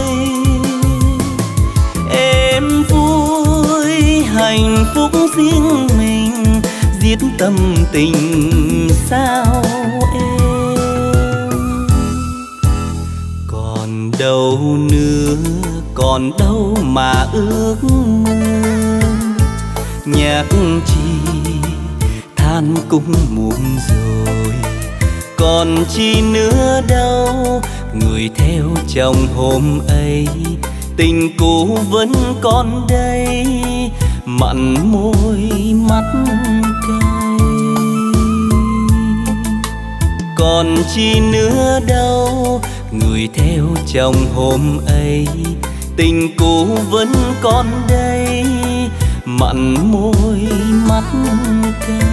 Em vui hạnh phúc riêng mình, giết tâm tình sao em. Còn đâu nữa, còn đâu mà ước mơ, nhắc chi than cũng muộn rồi. Còn chi nữa đâu, người theo chồng hôm ấy, tình cũ vẫn còn đây, mặn môi mắt cay. Còn chi nữa đâu, người theo chồng hôm ấy, tình cũ vẫn còn đây, mặn môi mắt cay.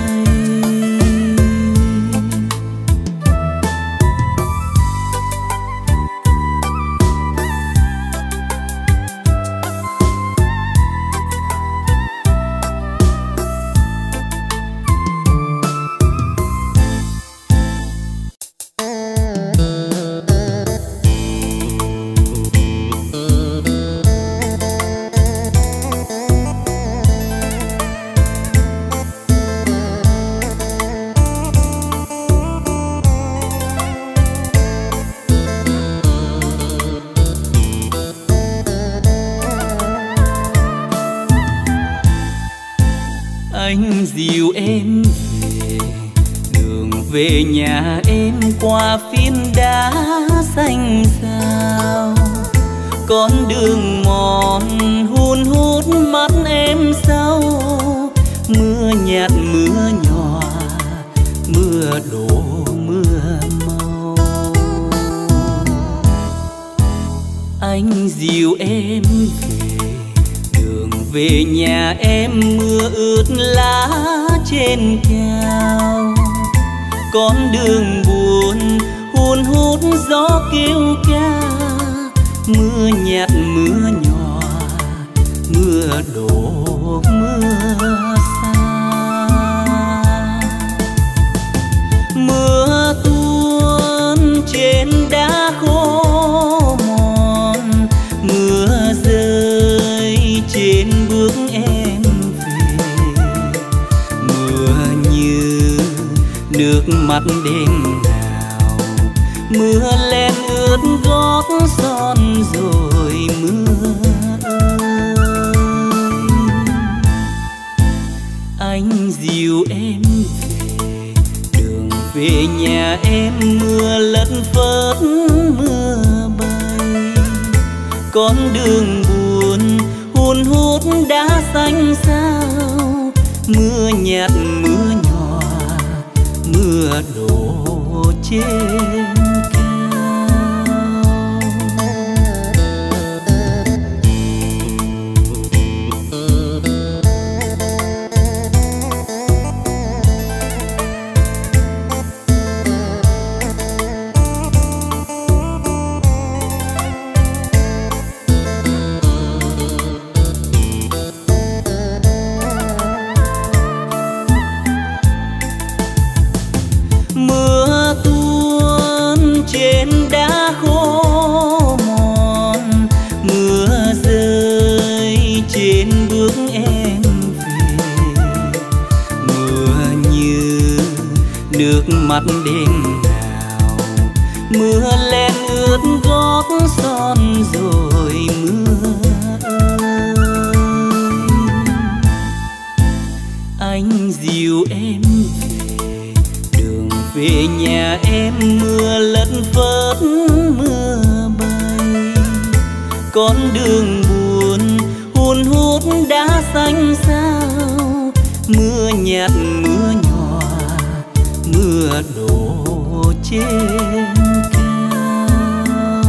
Anh dìu em về, đường về nhà em qua phiến đá xanh xao. Con đường mòn hun hút mắt em sâu, mưa nhạt mưa nhòa, mưa đổ mưa mau. Anh dìu em về nhà em, mưa ướt lá trên cao. Con đường buồn hun hút gió kêu ca, mưa nhạt mưa nhòa, mưa đổ mưa xa. Mưa tuôn trên đá khô mòn, mưa rơi trên bước em về. Mưa như nước mắt đêm nào, mưa len ướt gót son rồi mưa ơi. Anh dìu em về, đường về nhà em mưa lất phất mưa bay. Con đường buồn hun hút đá xanh sao, mưa nhạt mưa nhòa, mưa đổ trên mắt đêm nào, mưa len ướt gót son rồi mưa ơi. Anh dìu em về, đường về nhà em mưa lất phất mưa bay. Con đường buồn hun hút đá xanh sao, mưa nhạt mưa nhòa, mưa đổ trên cao.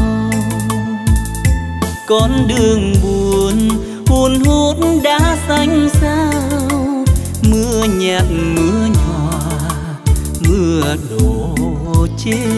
Con đường buồn hun hút đã xanh xao, mưa nhạt mưa nhòa mưa đổ trên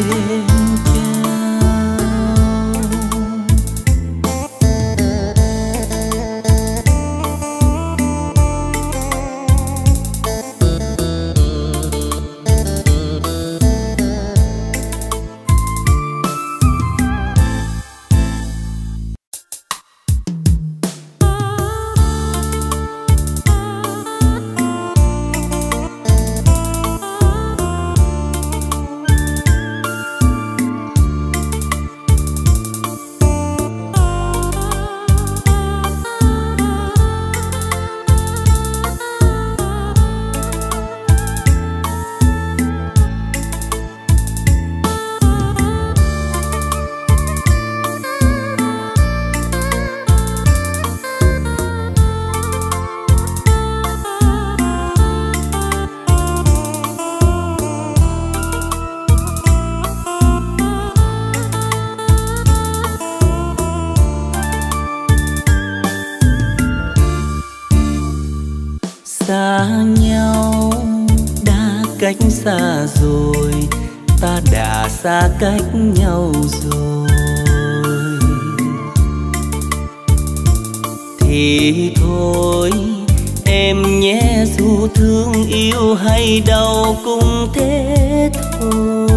xa nhau, đã cách xa rồi, ta đã xa cách nhau rồi. Thì thôi em nhé, dù thương yêu hay đau cũng thế thôi.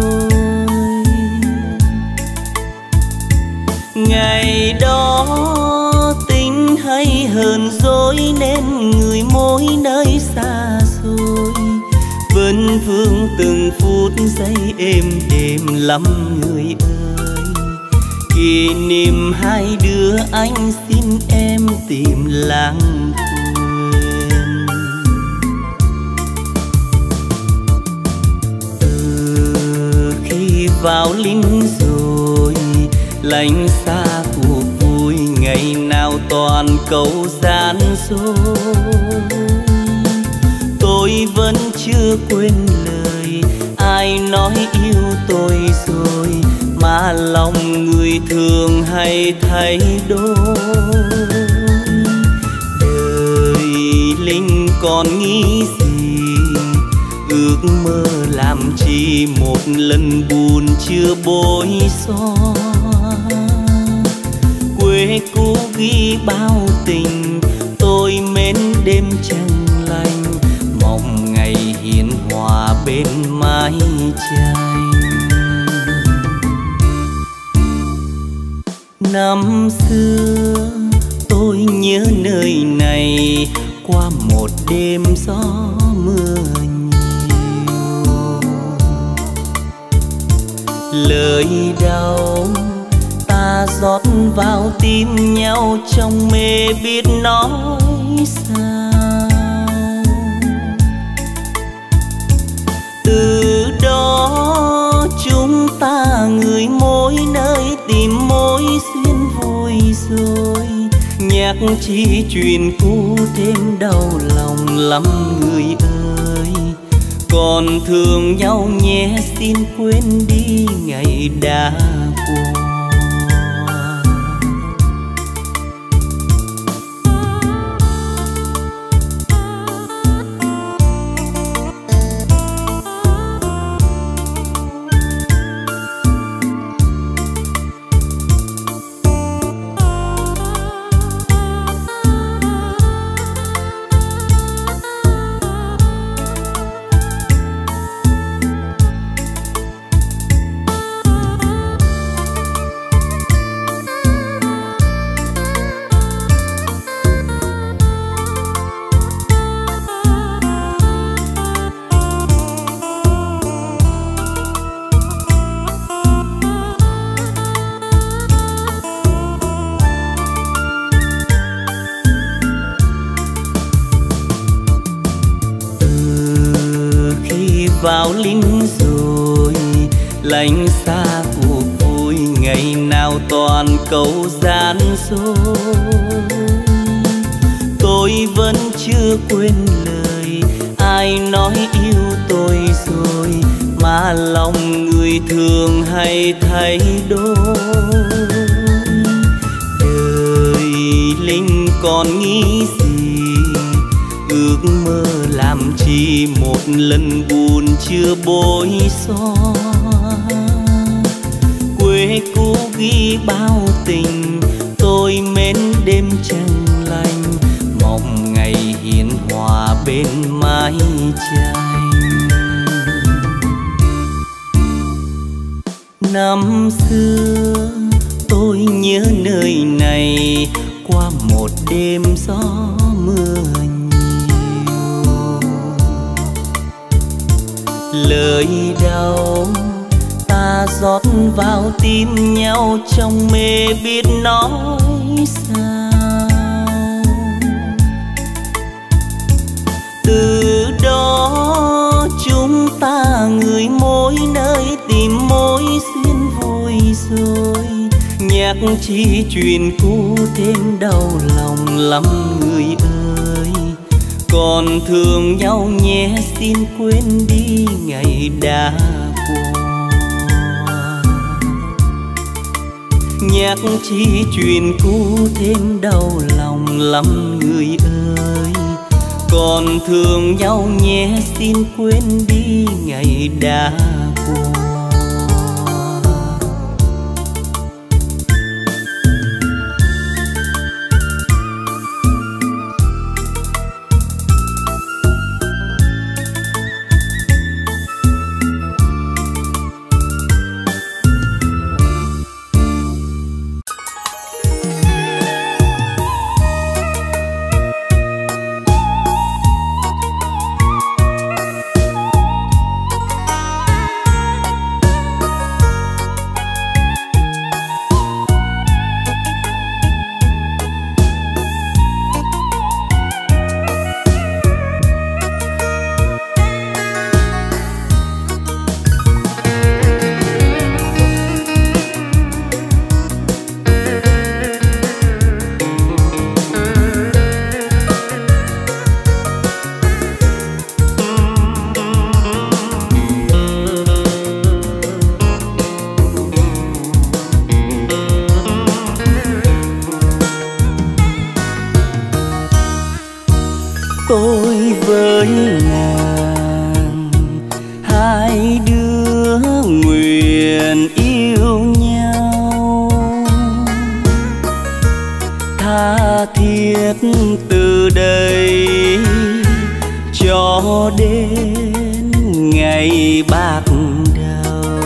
Ngày đó tình hay hờn dỗi nên người mỗi nơi xa xôi, vẫn vương từng phút giây êm đềm lắm người ơi. Kỷ niệm hai đứa anh xin em tìm lãng quên. Từ khi vào linh rồi lánh xa cuộc vui, ngày nào toàn câu gian dối. Tôi vẫn chưa quên lời ai nói yêu tôi rồi, mà lòng người thường hay thay đổi. Đời linh còn nghĩ gì, ước mơ làm chi một lần buồn chưa bối xóa. Quê cũ ghi bao tình, tôi mến đêm trăng lành, mong ngày hiền hòa bên mái tranh. Năm xưa tôi nhớ nơi này, qua một đêm gió mưa nhiều. Lời đau ta rót vào tim nhau, trong mê biết nói sao. Từ đó chúng ta người mỗi nơi tìm mối duyên vui rồi. Nhạc chi chuyện cũ thêm đau lòng lắm người ơi. Còn thương nhau nhé, xin quên đi ngày đã qua. Vào linh rồi lánh xa cuộc vui, ngày nào toàn câu gian dối. Tôi vẫn chưa quên lời ai nói yêu tôi rồi, mà lòng người thường hay thay đổi. Đời linh còn nghĩ gì, ước mơ làm chi một lần buồn chưa bối xóa. Quê cũ ghi bao tình, tôi mến đêm trăng lành, mong ngày hiền hòa bên mái tranh. Năm xưa tôi nhớ nơi này, qua một đêm gió mưa nhiều. Lời đau ta rót vào tim nhau, trong mê biết nói sao. Từ đó chúng ta người mỗi nơi tìm mối duyên vui rồi. Nhạc chi chuyện cũ thêm đau lòng lắm người ơi. Còn thương nhau nhé, xin quên đi ngày đã qua. Nhạc chi chuyện cũ thêm đau lòng lắm người ơi. Còn thương nhau nhé, xin quên đi ngày đã qua. Tôi với nàng hai đứa nguyện yêu nhau, tha thiết từ đây cho đến ngày bạc đầu.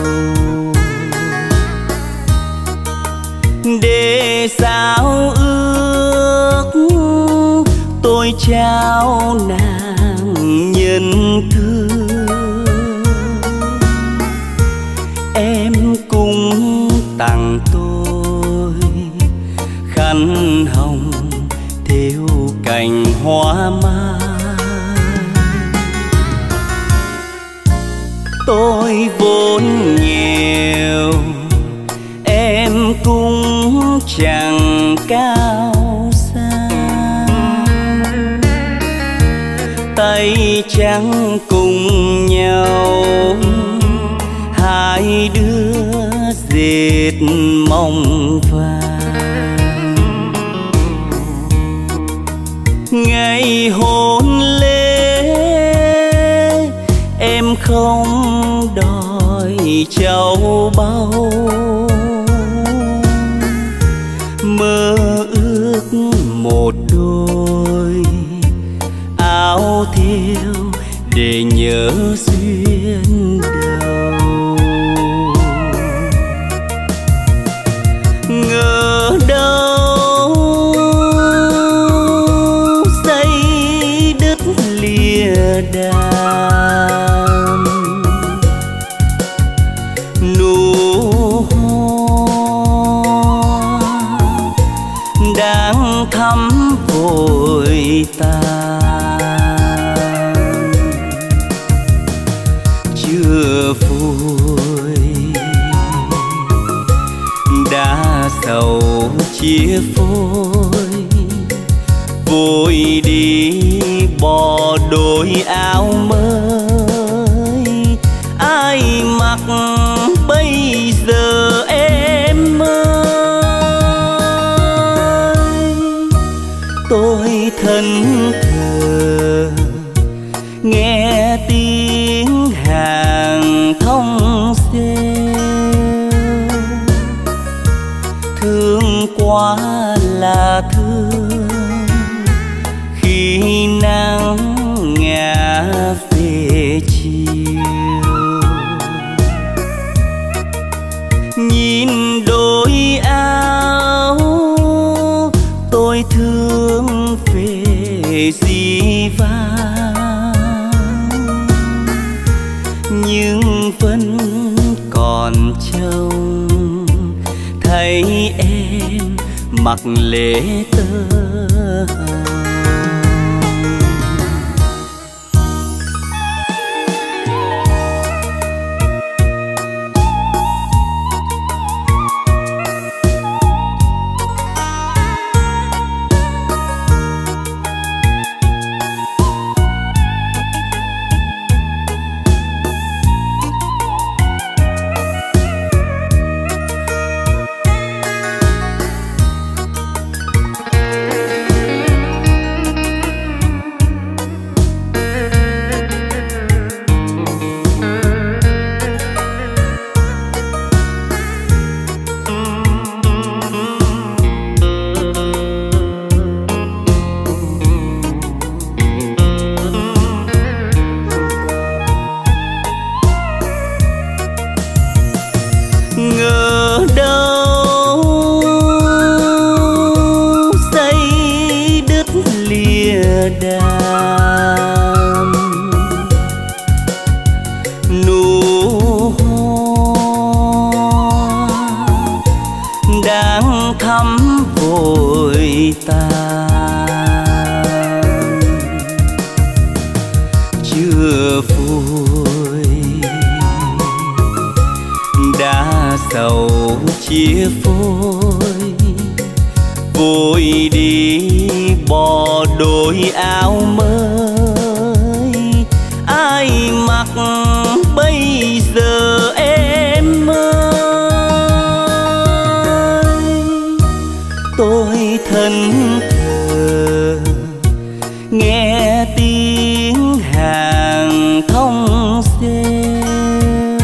Để sao ước tôi trao nàng nhân thương, em cũng tặng tôi khăn hồng thêu cành hoa mai. Tôi vốn nghèo, em cũng chẳng cao sang, tay trắng cùng nhau hai đứa dệt mong vàng. Ngày hôn lễ em không đòi châu báu, mơ ước một đôi áo thêu để nhớ duyên đầu. Ngờ đâu dây đứt lìa đàn, nụ hoa đang thắm vội tàn. Chưa vui đã sầu chia phôi, vội đi bỏ đôi áo mới. Ai mặc bây giờ em ơi. Tôi thân thờ nghe tiếng hàng thông reo, thương quá là thương khi nắng ngả về chiều. Nhìn đôi áo tôi thương về dĩ vãng, nhưng vẫn còn trông thấy em mặc lễ tơ hồng. Chia phôi vội đi bỏ đôi áo mới, ai mặc bây giờ em ơi. Tôi thân thờ nghe tiếng hàng thông reo,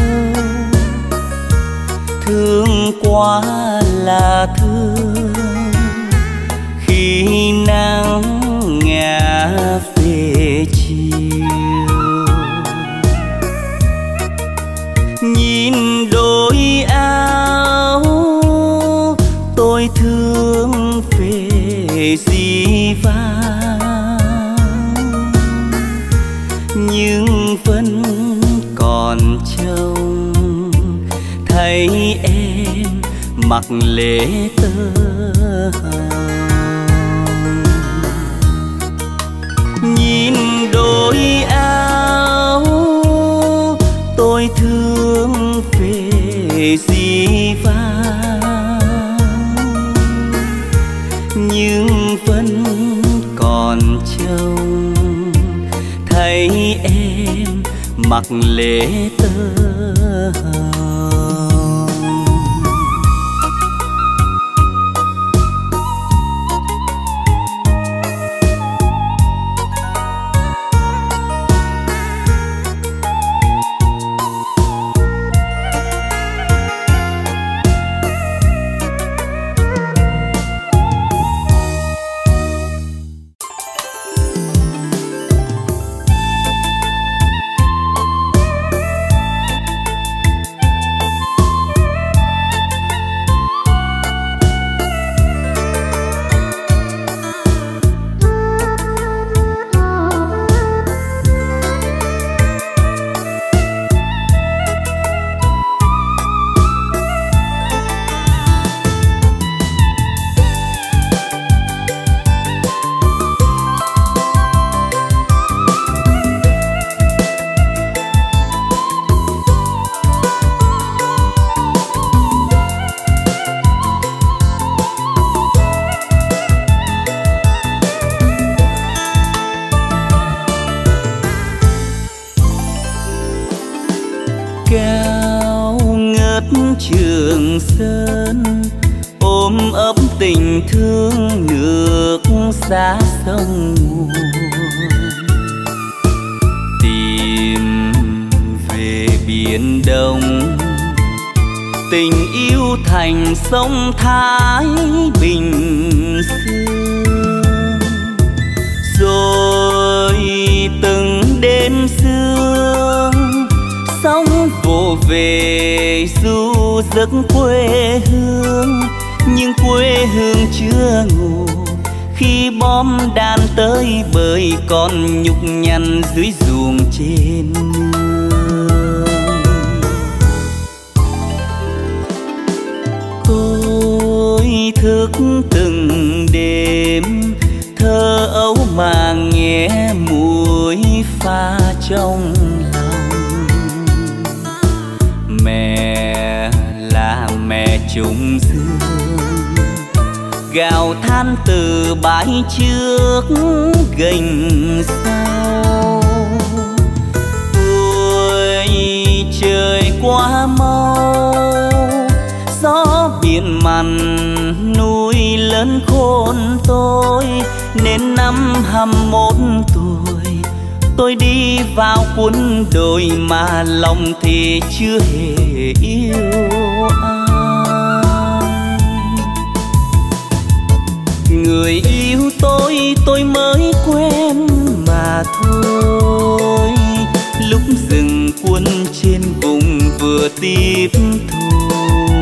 thương quá là thương khi nắng ngả về chiều. Nhìn đôi áo tôi thương về dĩ vãng, nhưng vẫn còn trông thấy em mặc lễ tơ hồng. Nhìn đôi áo tôi thương về dĩ vãng, nhưng vẫn còn trông thấy em mặc lễ tơ hồng. đất Trường Sơn, ôm ấp tình thương nước xa sông nguồn. Tìm về biển Đông, tình yêu thành sông Thái Bình xưa. Rồi từng đêm sương, sóng vỗ về du giấc quê hương. Nhưng quê hương chưa ngủ khi bom đạn tới bơi, còn nhục nhằn dưới ruồng trên nương. Tôi thức từng đêm thơ ấu mà nghe mùi pha trong lòng. Mẹ là mẹ trùng dương, gào than từ bãi trước gành sau. Tuổi trời quá mau, gió biển mặn nuôi lớn khôn tôi. Nên năm 21 tuổi tôi đi vào quân đội, mà lòng thì chưa hề yêu ai. Người yêu tôi mới quen mà thôi. Lúc dừng quân trên vùng vừa tiếp thu,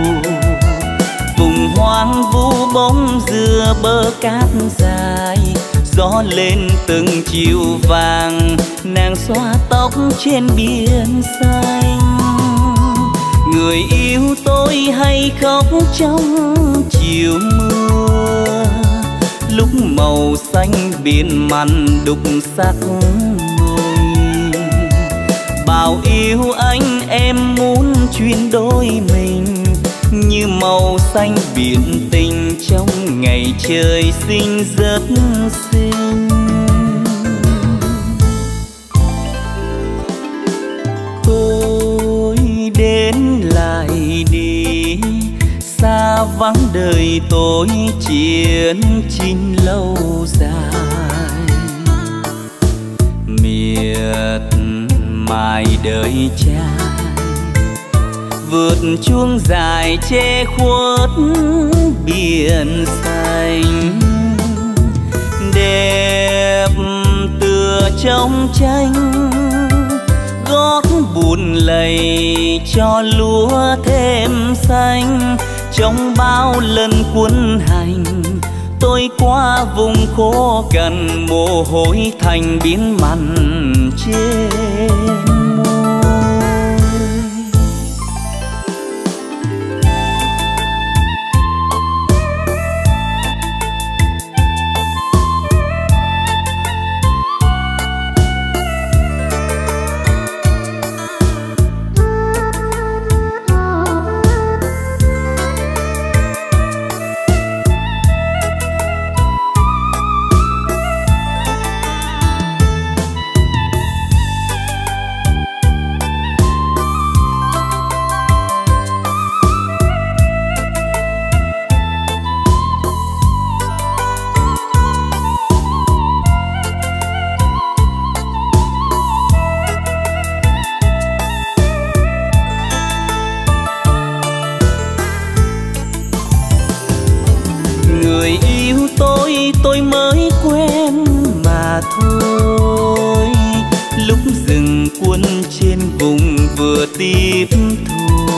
vùng hoang vu bóng dừa bờ cát dài. Gió lên từng chiều vàng, nàng xóa tóc trên biển xanh. Người yêu tôi hay khóc trong chiều mưa, lúc màu xanh biển mặn đục sắc mây. Bảo yêu anh em muốn chuyển đôi mình, như màu xanh biển tình trong ngày trời xinh rất xinh. Tôi đến lại đi, xa vắng đời tôi chiến chinh lâu dài. Miệt mài đời trai, vượt chuông dài che khuất biển xanh. Đẹp tựa trong tranh, gót bùn lầy cho lúa thêm xanh. Trong bao lần quân hành, tôi qua vùng khô cằn, mồ hôi thành biến mặn trên tôi mới quen mà thôi. Lúc dừng quân trên vùng vừa tiếp thu,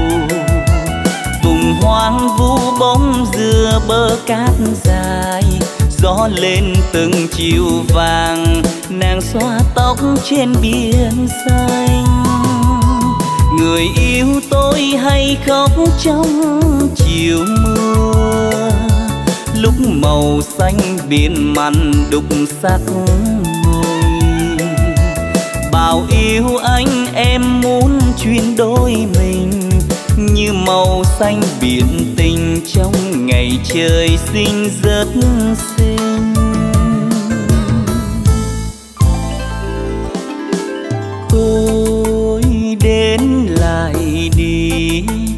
vùng hoang vu bóng dừa bờ cát dài. Gió lên từng chiều vàng, nàng xóa tóc trên biển xanh. Người yêu tôi hay khóc trong chiều mưa, lúc màu xanh biển mặn đục sắc mây. Bảo yêu anh em muốn chuyển đôi mình, như màu xanh biển tình trong ngày trời xinh rất xinh. Tôi đến lại đi,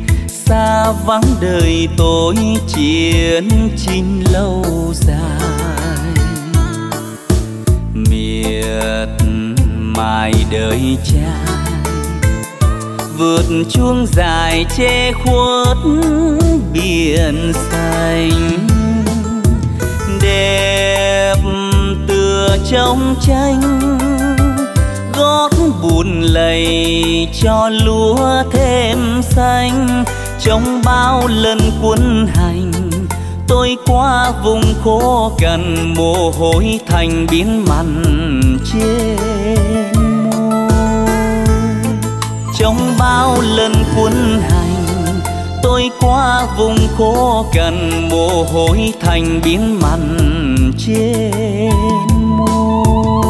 vắng đời tôi chiến chinh lâu dài, miệt mài đời trai vượt chuông dài che khuất biển xanh, đẹp tựa trong tranh gót buồn lầy cho lúa thêm xanh. Trong bao lần quân hành tôi qua vùng khô cằn, mồ hôi thành biến mặn trên môi. Trong bao lần quân hành tôi qua vùng khô cằn, mồ hôi thành biến mặn trên môi.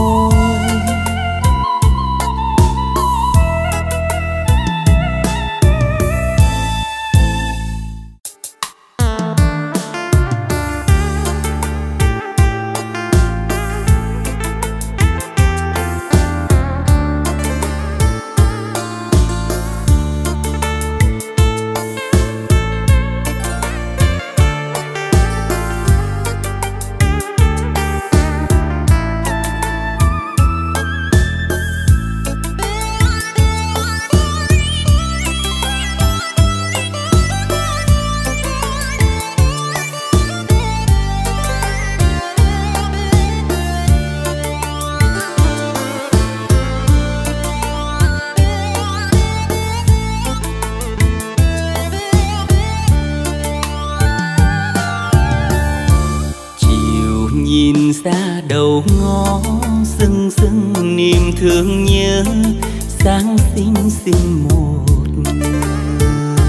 Ra đầu ngõ sưng sưng niềm thương nhớ sáng xinh xinh một người,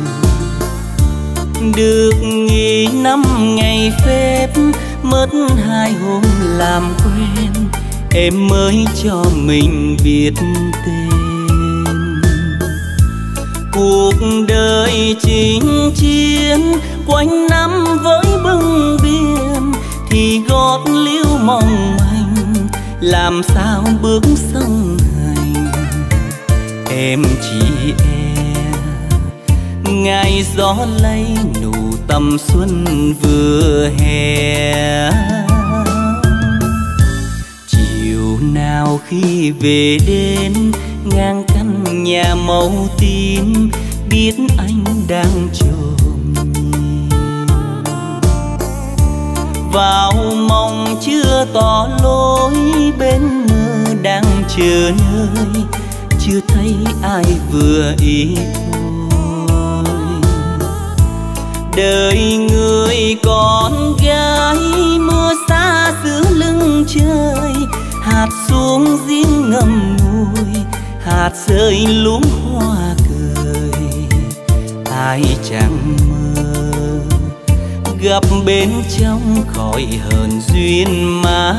được nghỉ 5 ngày phép mất 2 hôm làm quen em mới cho mình biết tên. Cuộc đời chinh chiến quanh năm với bưng biên thì gót liễu mong manh làm sao bước sông hành. Em chỉ e ngày gió lấy nụ tầm xuân vừa hè. Chiều nào khi về đến ngang căn nhà màu tím, biết anh đang trộm nhìn vào mong chưa tỏ lối, bên mơ đang chờ nơi chưa thấy ai vừa ý thôi. Đời người con gái mưa xa giữa lưng trời, hạt xuống giếng ngầm ngùi, hạt rơi luống hoa cười. Ai chẳng mơ gặp bên trong khỏi hờn duyên má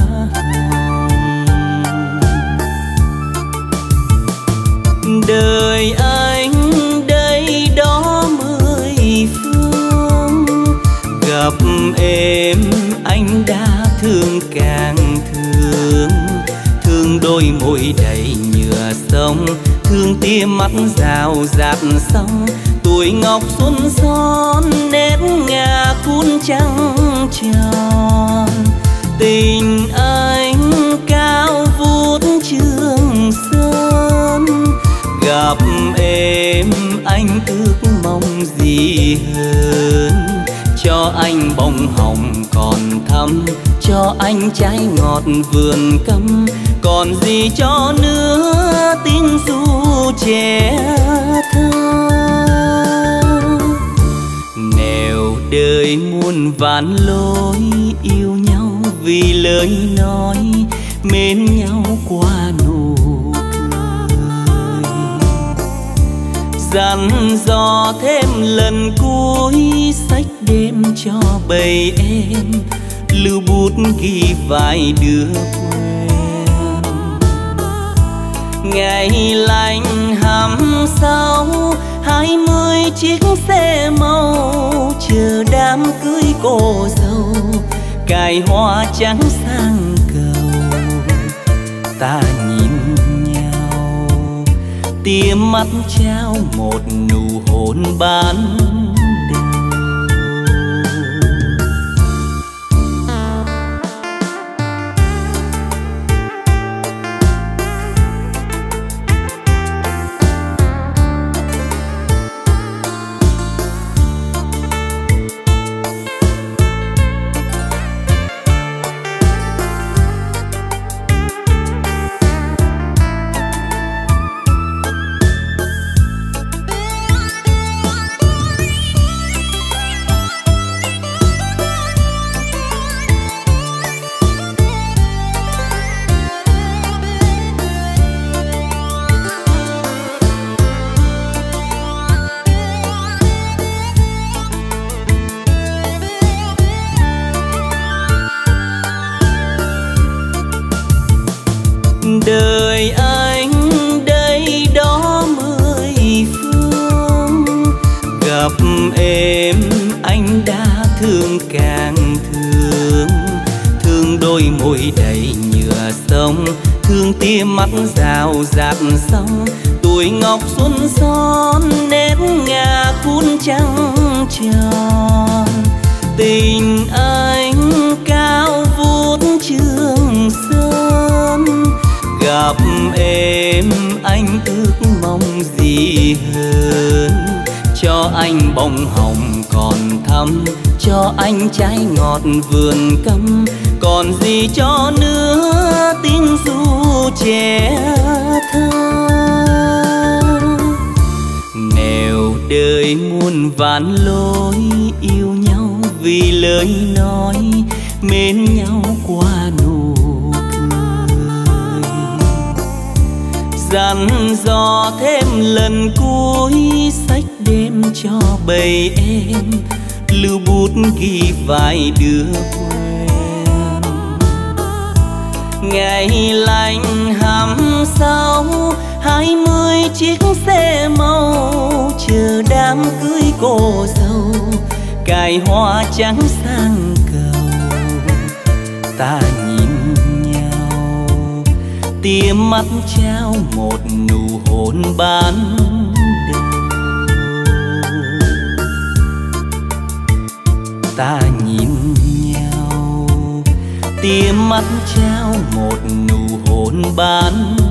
hồng. Đời anh đây đó 10 phương, gặp em anh đã thương càng thương. Thương đôi môi đầy nhựa sông, thương tia mắt rào rạt sóng. Tuổi ngọc xuân son nét ngà cuốn trăng tròn, tình anh cao vút Trường Sơn. Gặp em anh ước mong gì hơn, cho anh bông hồng còn thắm, cho anh trái ngọt vườn cấm. Còn gì cho nữa tiếng ru trẻ thơ. Nẻo đời muôn vàn lối, yêu nhau vì lời nói, mến nhau qua nụ cười. Dặn dò thêm lần cuối, sách đêm cho bầy em, lưu bút ghi vài đứa quen. Ngày lạnh hăm sau 20 chiếc xe màu, chờ đám cưới cô dâu, cài hoa trắng sang cầu. Ta nhìn nhau tia mắt trao một nụ hôn ban Gặp em anh đã thương càng thương, thương đôi môi đầy nhựa sông, thương tia mắt rào rạt sóng, tuổi ngọc xuân son nét ngà cuốn trăng tròn. Tình anh cao vút Trường Sơn, gặp em anh ước mong gì hơn, cho anh bông hồng còn thắm, cho anh trái ngọt vườn cấm, còn gì cho nữa tiếng ru trẻ thơ. Nẻo đời muôn vạn lối, yêu nhau vì lời nói, mến nhau qua nụ cười. Dặn dò thêm lần cuối, sách đêm cho bầy em, lưu bút ghi vài đứa quen. Ngày lạnh hầm sau 20 chiếc xe màu, chờ đám cưới cô dâu, cài hoa trắng sang cầu. Ta nhìn nhau, tia mắt trao một nụ hôn ban đầu. Ta nhìn nhau, tia mắt trao một nụ hôn ban đầu.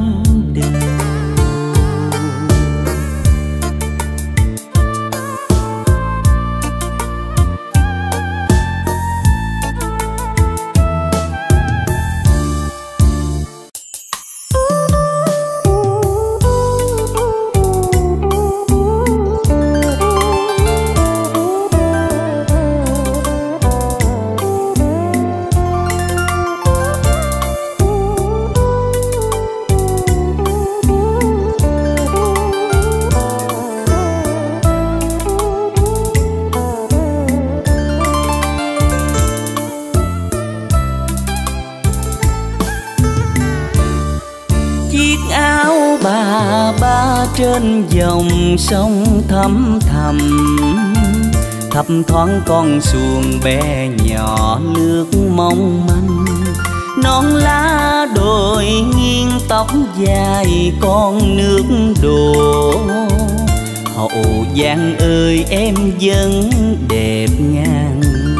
Trên dòng sông thăm thầm, thấp thoáng con xuồng bé nhỏ lướt mong manh. Non lá đồi nghiêng tóc dài con nước đổ, Hậu Giang ơi em vẫn đẹp ngàn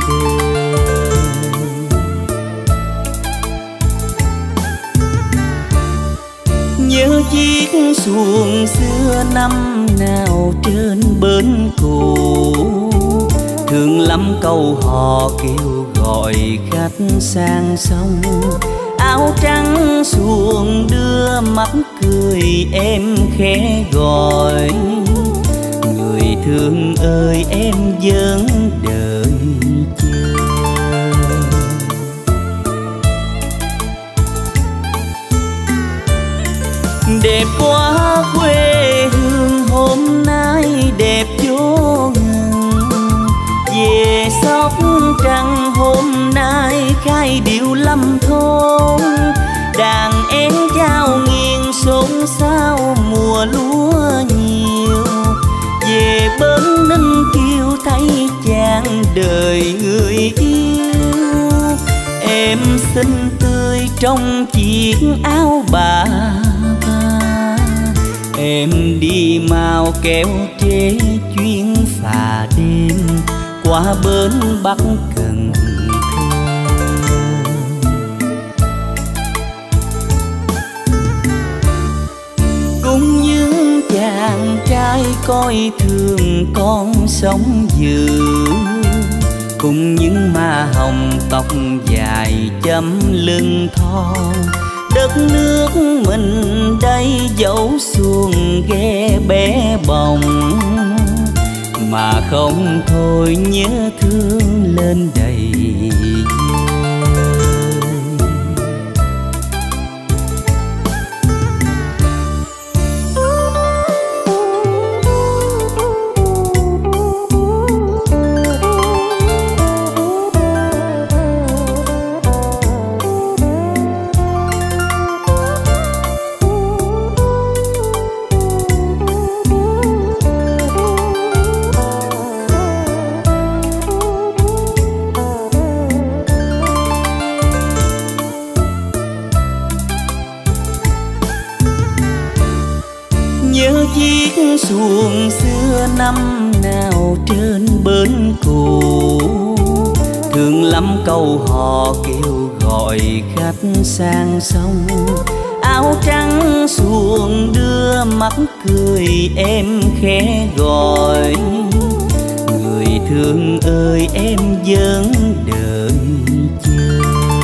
nhớ chiếc xuồng xưa năm nào trên bến cũ, thương lắm câu hò kêu gọi khách sang sông. Áo trắng xuồng đưa mắt cười em khẽ gọi, người thương ơi em vẫn đợi chờ. Đẹp quá quê hương hôm nay đẹp vô ngần, về Sóc Trăng hôm nay khai điệu lâm thôn. Đàn én trao nghiêng xôn xao mùa lúa nhiều, về bến Ninh Kiều thấy chàng đời người yêu. Em xinh tươi trong chiếc áo bà, em đi mau kéo trế chuyến phà đêm qua bến Bắc Cần Thơ. Cùng những chàng trai coi thường con sóng dữ, cùng những má hồng tóc dài chấm lưng thon. Đất nước mình đây dẫu xuồng ghe bé bồng, mà không thôi nhớ thương lên đầy năm nào trên bến cũ, thương lắm câu hò kêu gọi khách sang sông. Áo trắng xuồng đưa mắt cười em khẽ gọi, người thương ơi em vẫn đợi chờ.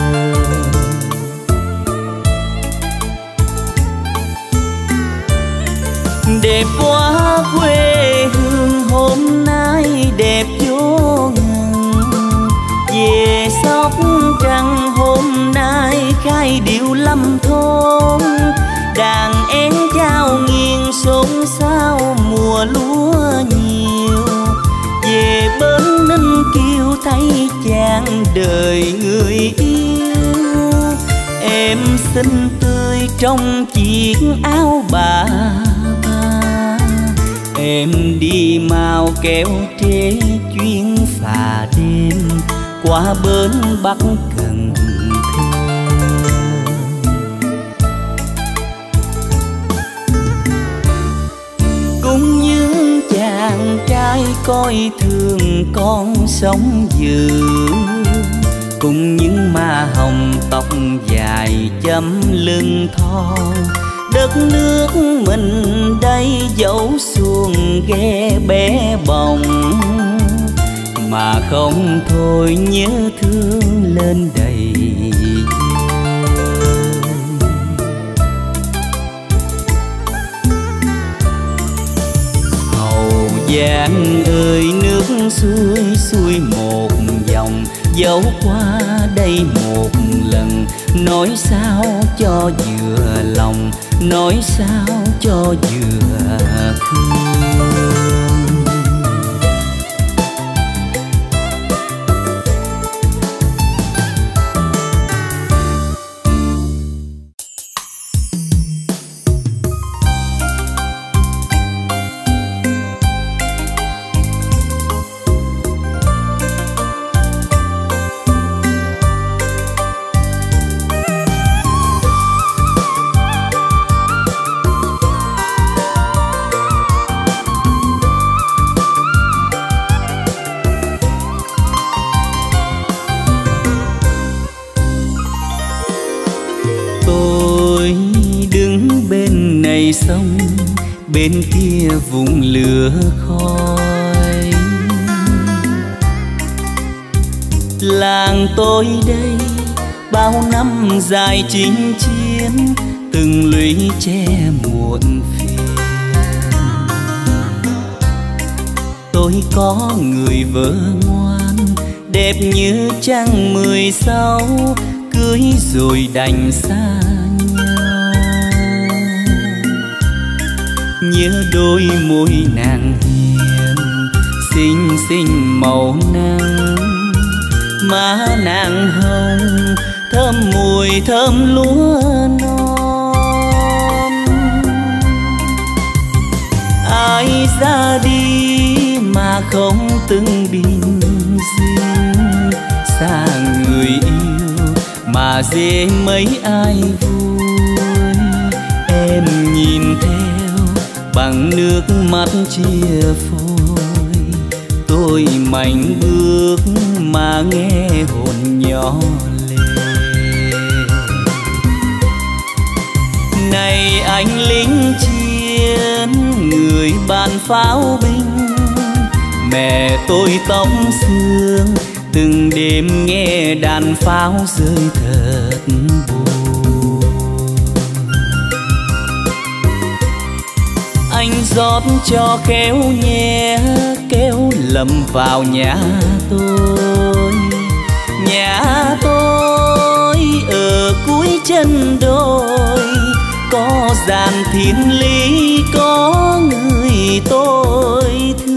Đẹp quá quê hương hôm nay đẹp vô ngần, về Sóc Trăng hôm nay khai điệu lâm thôn. Đàn én trao nghiêng xôn xao mùa lúa nhiều, về bến Ninh Kiều thấy chàng đời người yêu. Em xinh tươi trong chiếc áo bà, em đi mau kéo trế chuyến phà đêm qua bến Bắc Cần Thơ. Cùng những chàng trai coi thường con sóng dữ, cùng những má hồng tóc dài chấm lưng thon. Đất nước mình đây dẫu xuồng ghe bé bồng, mà không thôi nhớ thương lên đầy vơi. Hậu Giang ơi nước xuôi xuôi một dòng, dẫu qua đây một lần, nói sao cho vừa lòng, nói sao cho vừa thương. Sông bên kia vùng lửa khói, làng tôi đây bao năm dài chinh chiến, từng lũy tre muộn phiền. Tôi có người vợ ngoan đẹp như trăng 16, cưới rồi đành xa. Nhớ đôi môi nàng hiền xinh xinh màu nắng, má nàng hồng thơm mùi thơm lúa non. Ai ra đi mà không từng bình dinh, xa người yêu mà dễ mấy ai vui. Em nhìn theo bằng nước mắt chia phôi, tôi mạnh bước mà nghe hồn nhỏ lệ. Này anh lính chiến người bàn pháo binh, mẹ tôi tóc xương từng đêm nghe đàn pháo rơi thật buồn. Anh rót cho khéo nhé, kéo lầm vào nhà tôi. Nhà tôi ở cuối chân đồi, có dàn thiên lý, có người tôi thương.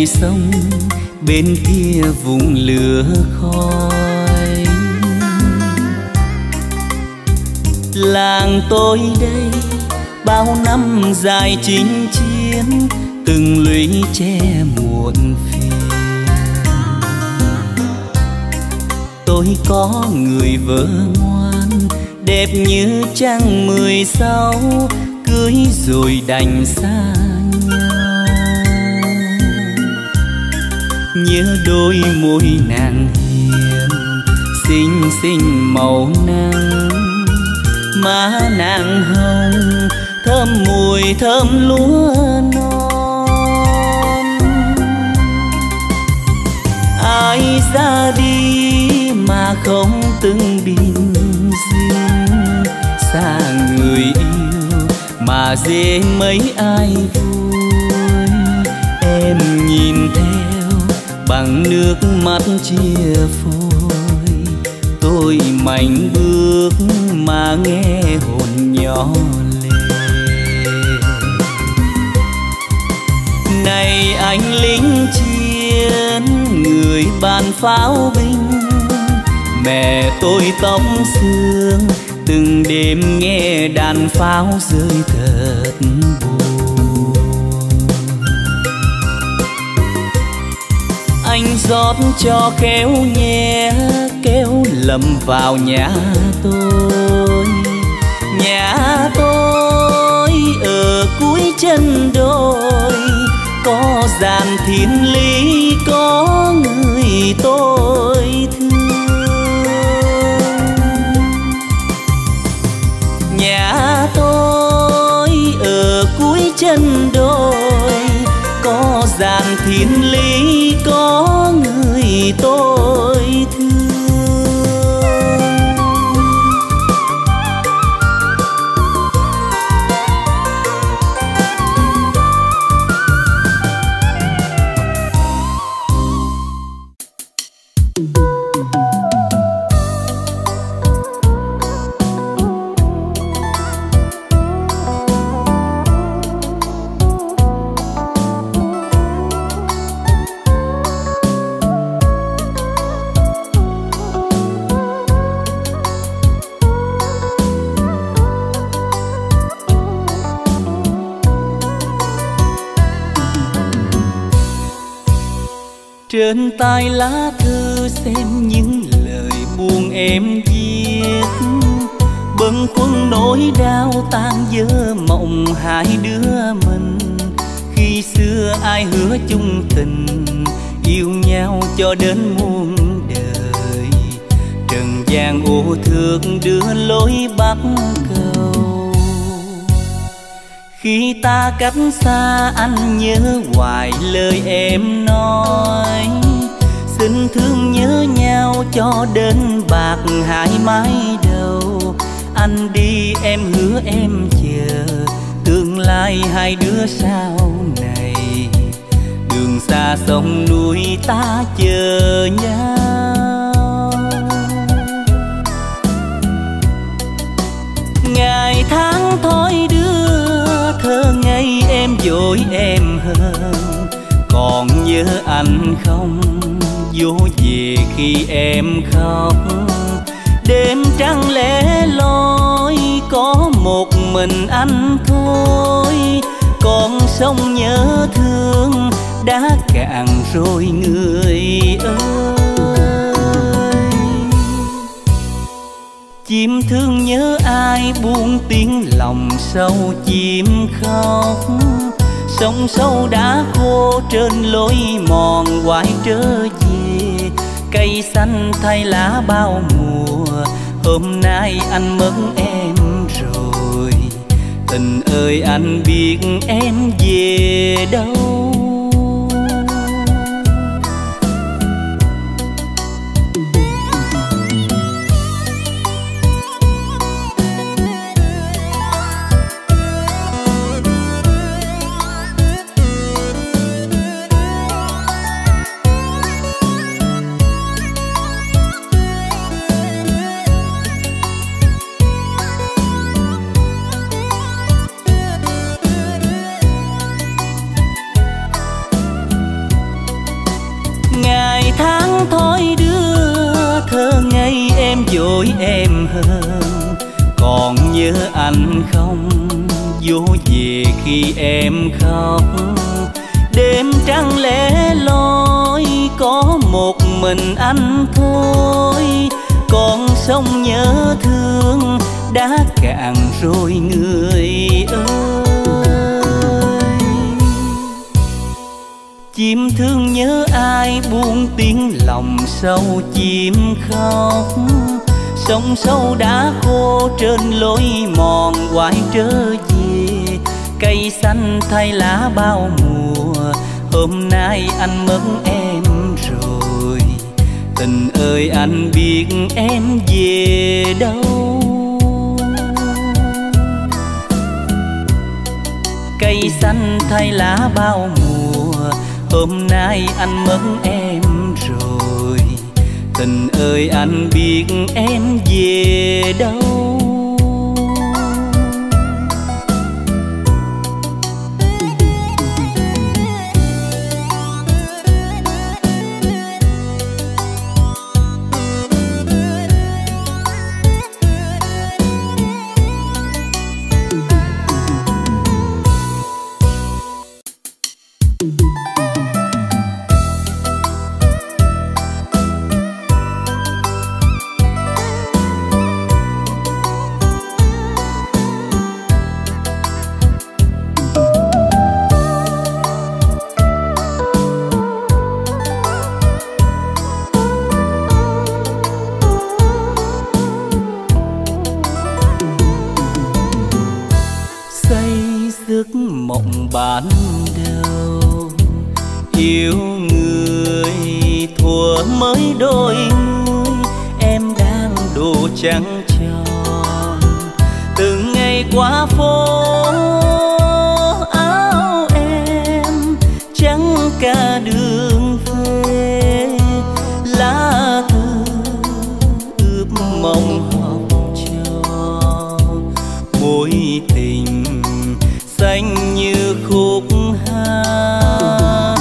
sông bên kia vùng lửa khói. Làng tôi đây bao năm dài chinh chiến, từng lũy tre muộn phiền. Tôi có người vợ ngoan đẹp như trăng 16, cưới rồi đành xa nhau. Nhớ đôi môi nàng hiền, xinh xinh màu nắng, má nàng hồng thơm mùi thơm lúa non. Ai ra đi mà không từng bình riêng, xa người yêu mà dễ mấy ai vui. Em nhìn theo bằng nước mắt chia phôi, tôi mạnh bước mà nghe hồn nhỏ lệ. Này anh lính chiến, người bàn pháo binh, mẹ tôi tóc xương, từng đêm nghe đàn pháo rơi thật buồn. Anh rót cho khéo nhé, kéo lầm vào nhà tôi. Nhà tôi ở cuối chân đồi, có dàn thiên lý, có người tôi thương. Nhà tôi ở cuối chân đồi, có dàn thiên lý, có người tôi thương. Trên tay lá thư xem những lời buồn em viết, bâng khuâng nỗi đau tan vỡ mộng hai đứa mình. Khi xưa ai hứa chung tình, yêu nhau cho đến muôn đời. Trần gian ô thước đưa lối bắt cầu. Khi ta cách xa anh nhớ hoài lời em nói, xin thương nhớ nhau cho đến bạc hai mái đầu. Anh đi em hứa em chờ, tương lai hai đứa sau này. Đường xa sông núi ta chờ nhau. Ngày tháng thôi đưa, thơ ngây em dối em hơn. Còn nhớ anh không, vô về khi em khóc. Đêm trăng lẻ loi, có một mình anh thôi. Con sông nhớ thương đã cạn rồi người ơi. Chim thương nhớ ai buông tiếng lòng sâu chim khóc. Sông sâu đã khô trên lối mòn quay trở về. Cây xanh thay lá bao mùa, hôm nay anh mất em rồi. Tình ơi anh biết em về đâu. đối em hơn. Còn nhớ anh không, vô về khi em khóc. Đêm trăng lẻ loi có một mình anh thôi. Con sông nhớ thương đã cạn rồi người ơi. Chim thương nhớ ai buông tiếng lòng sâu chim khóc. Sông sâu đã khô trên lối mòn quay trở về. Cây xanh thay lá bao mùa, hôm nay anh mất em rồi. Tình ơi anh biết em về đâu. Cây xanh thay lá bao mùa, hôm nay anh mất em rồi. Tình ơi anh biết em về đâu. Ban đầu yêu người thuở mới đôi mươi, em đang đồ trắng tròn. Từng ngày qua phố áo em trắng cả đường về. Lá thư ướp mong học trò, mối tình xanh như khúc hát.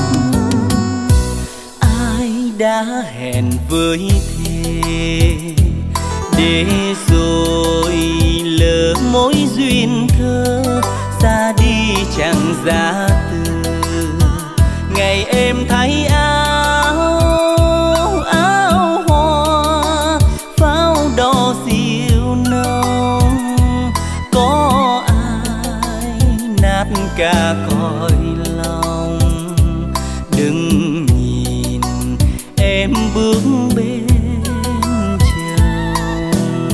Ai đã hẹn với thề để rồi lỡ mối duyên thơ. Xa đi chẳng giá từ ngày em thấy áo hoa pháo đỏ siêu nồng. Có nát cả cõi lòng, đừng nhìn em bước bên chồng.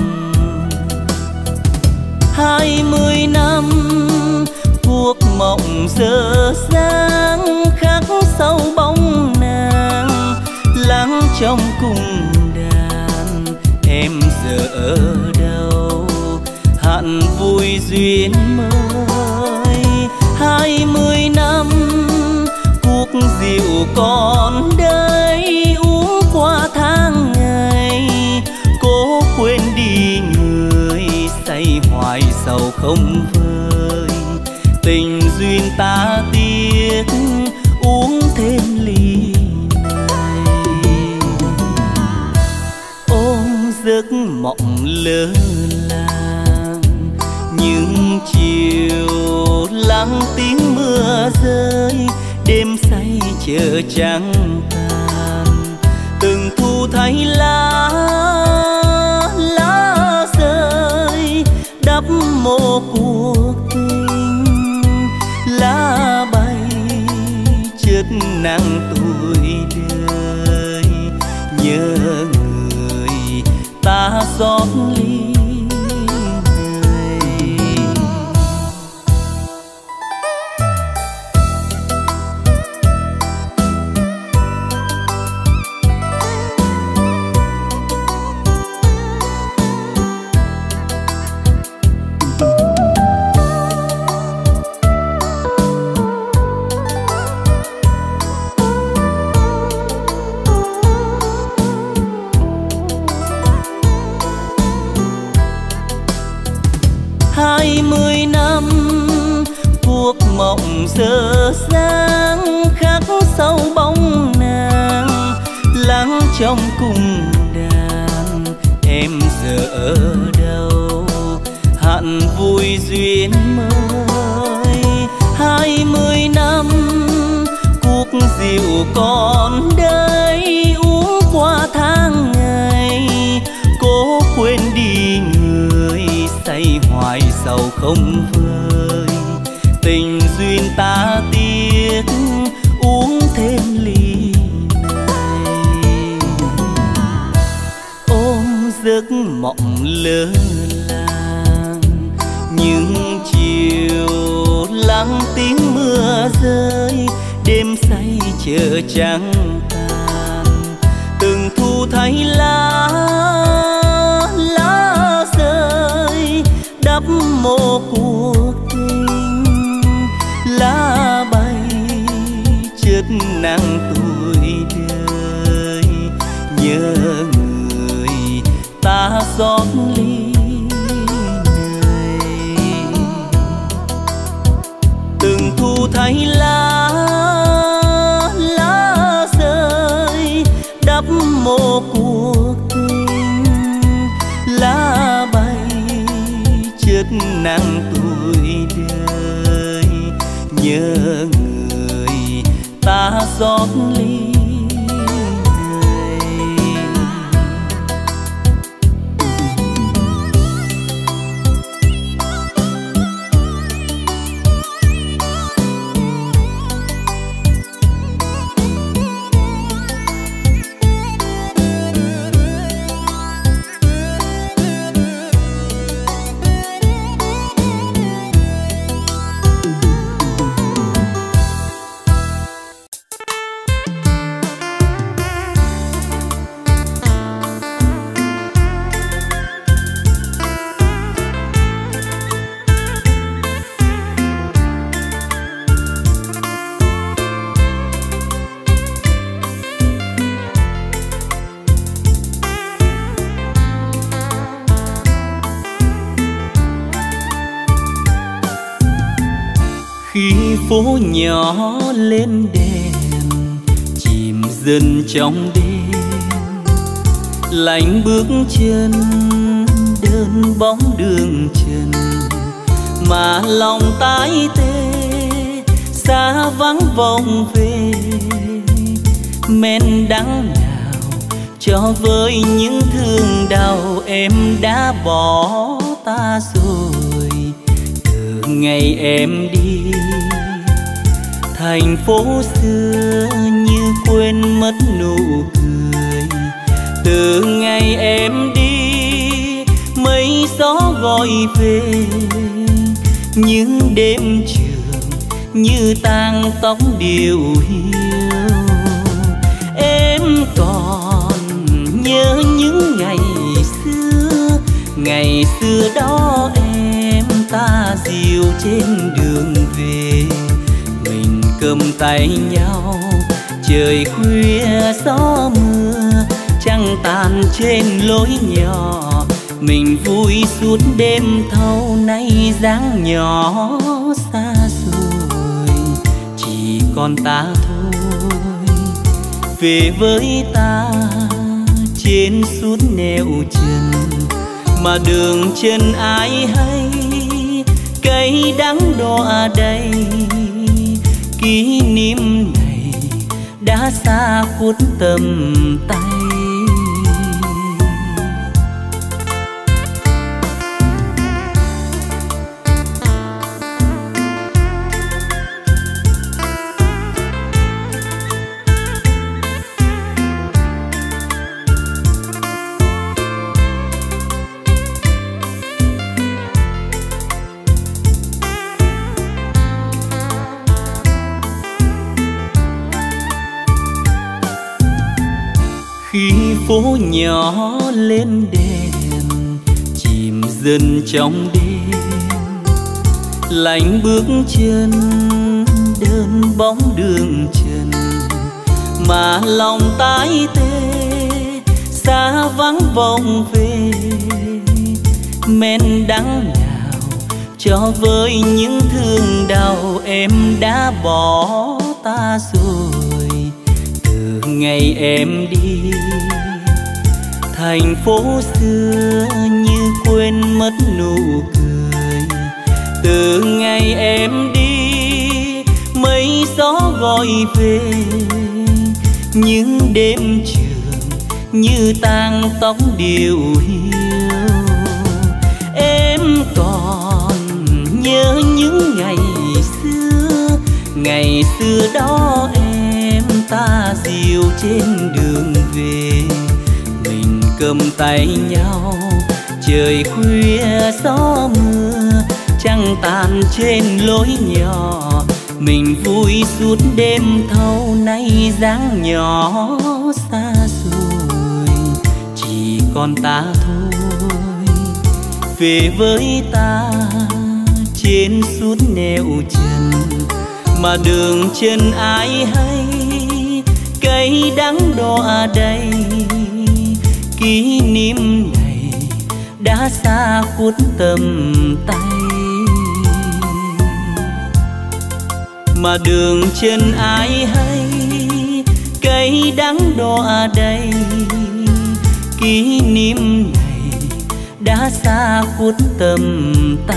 20 năm cuộc mộng giờ sáng khắc sâu bóng nàng. Lắng trong cung đàn em giờ ở đâu, hạn vui duyên mới. 20 năm cuộc rượu còn đây, uống qua tháng ngày. Cố quên đi người say hoài sầu không vơi. Tình duyên ta tiếc uống thêm ly này. Ôm giấc mộng lơ làng những chiều lắng tiếng mưa rơi. Đêm say chờ trắng tàn, từng thu thấy lá rơi đắp mồ cuộc tình. Lá bay chất nắng tuổi đời, nhớ người ta xót ly. 20 năm cuộc mộng giờ sáng khắc sâu bóng nàng. Lắng trong cung đàn em giờ ở đâu, hạn vui duyên mới 20 năm cuộc rượu còn đây, uống qua tháng ngày cố quên đi người, say hoài sầu không vơi. Tình duyên ta tiếc uống thêm ly này, ôm giấc mộng lơ làng những chiều lắng tiếng mưa rơi, đêm say chờ trắng tàn. Từng thu thấy lá rơi đắp mồ cuộc tình, lá bay chất nắng tuổi đời. Nhớ người ta xót ly này, từng thu thấy lá rơi đắp mồ cuộc tình, lá bay chất nắng tuổi đời. Nhớ người ta xót ly phố nhỏ lên đèn chìm dần trong đêm, lạnh bước chân đơn bóng đường trần mà lòng tái tê xa vắng vòng về. Men đắng nào cho với những thương đau em đã bỏ ta rồi. Từ ngày em đi thành phố xưa như quên mất nụ cười. Từ ngày em đi mây gió gọi về, những đêm trường như tang tóc điều hiu. Em còn nhớ những ngày xưa đó em ta dìu trên đường về. Mình cầm tay nhau trời khuya gió mưa, trăng tàn trên lối nhỏ. Mình vui suốt đêm thâu, nay dáng nhỏ xa rồi, chỉ còn ta thôi. Về với ta trên suốt nẻo chân, mà đường chân ai hay cây đắng đọa đầy. Kỷ niệm này đã xa khuất tầm tay. Khi phố nhỏ lên đèn chìm dần trong đêm, lạnh bước chân đơn bóng đường trần, mà lòng tái tê xa vắng vòng về. Men đắng nào cho với những thương đau em đã bỏ ta rồi. Từ ngày em đi thành phố xưa như quên mất nụ cười. Từ ngày em đi mây gió gọi về, những đêm trường như tang tóc điều hiu. Em còn nhớ những ngày xưa đó em ta dìu trên đường về. Mình cầm tay nhau trời khuya gió mưa, trăng tàn trên lối nhỏ. Mình vui suốt đêm thâu, nay dáng nhỏ xa rồi, chỉ còn ta thôi. Về với ta trên suốt nẻo chân, mà đường chân ai hay cây đắng đọa đầy. Kỷ niệm này đã xa khuất tầm tay, mà đường chân ai hay cây đắng đọa đầy. Kỷ niệm này đã xa khuất tầm tay.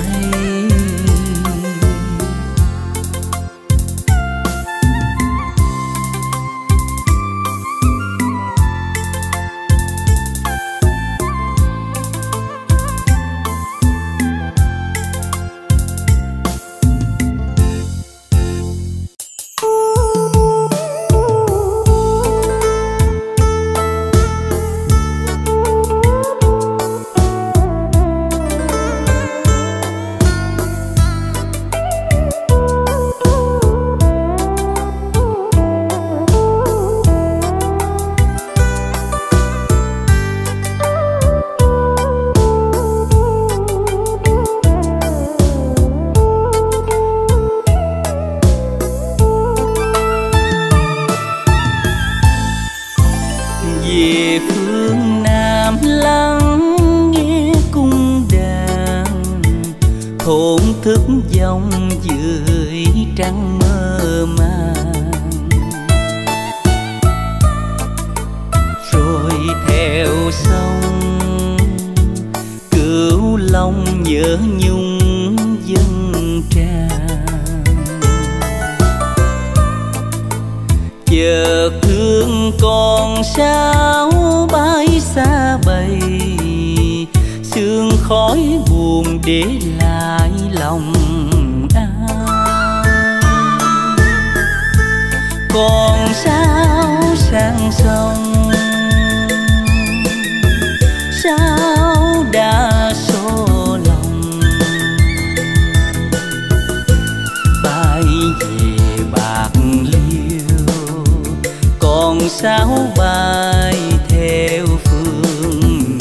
Sao bay theo phương,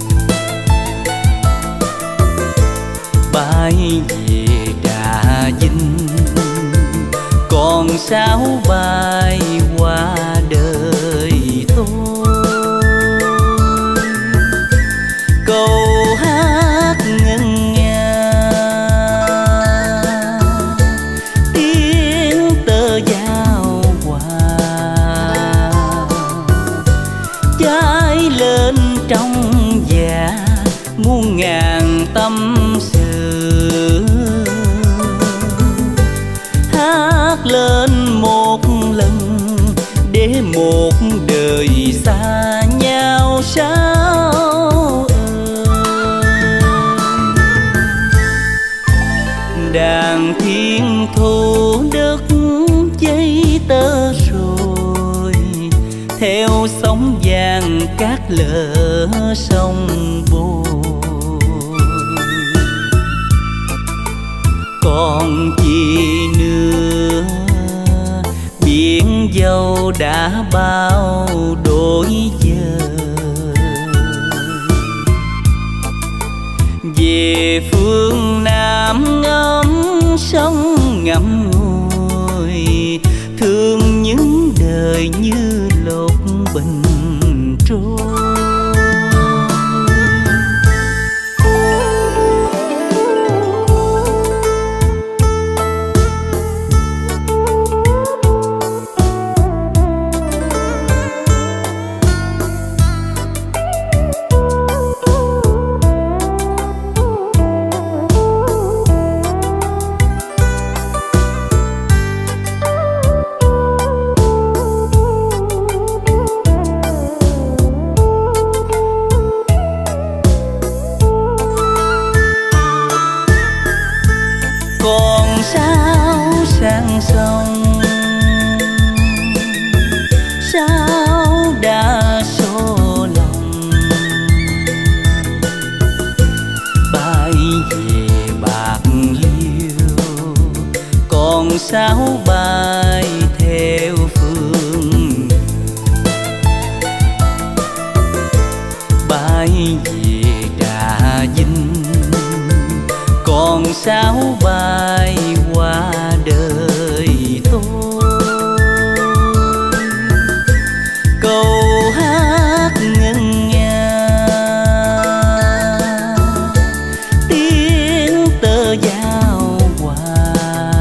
bay về Đà Vinh, còn sao bay qua đời thôi. Câu hát ngân nga tiếng tơ giao hòa, cháy lên trong dạ muôn ngàn tâm sự. Hát lên một lần để một đời xa nhau sao ơi. Đàn thiên thu đất giấy tơ rồi, theo sóng vàng cát lở sông bồi. Còn gì nữa biển dâu đã bao đổi giờ. Về phương Nam ngắm sông ngậm ngùi, thương những đời như lột bình trôi. sáo bay theo phương bay về Trà Vinh, còn sáo bay qua đời tôi. Câu hát ngân nga tiếng tơ giao hòa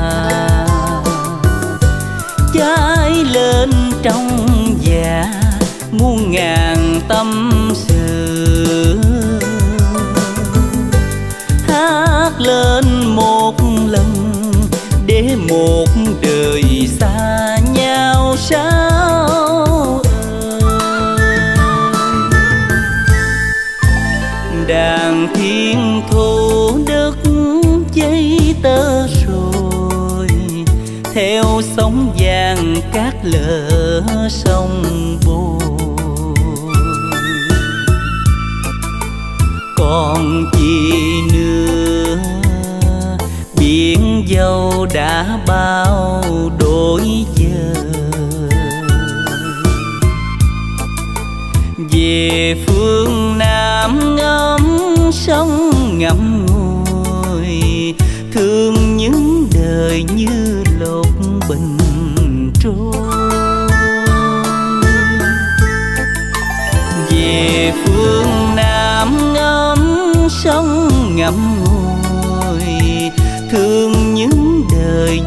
cháy lên trong dạ muôn ngàn tâm sự, hát lên một lần để một đời xa nhau sao ơi. Đàn thiên thu đất giấy tơ rồi, theo sóng vàng cát lở sông bồi. Còn gì nữa biển dâu đã bao đổi giờ, về phương Nam ngắm sông ngậm ngùi, thương những đời như lột bình trôi. Về phương Nam ngắm sông ngậm ngùi, thương những đời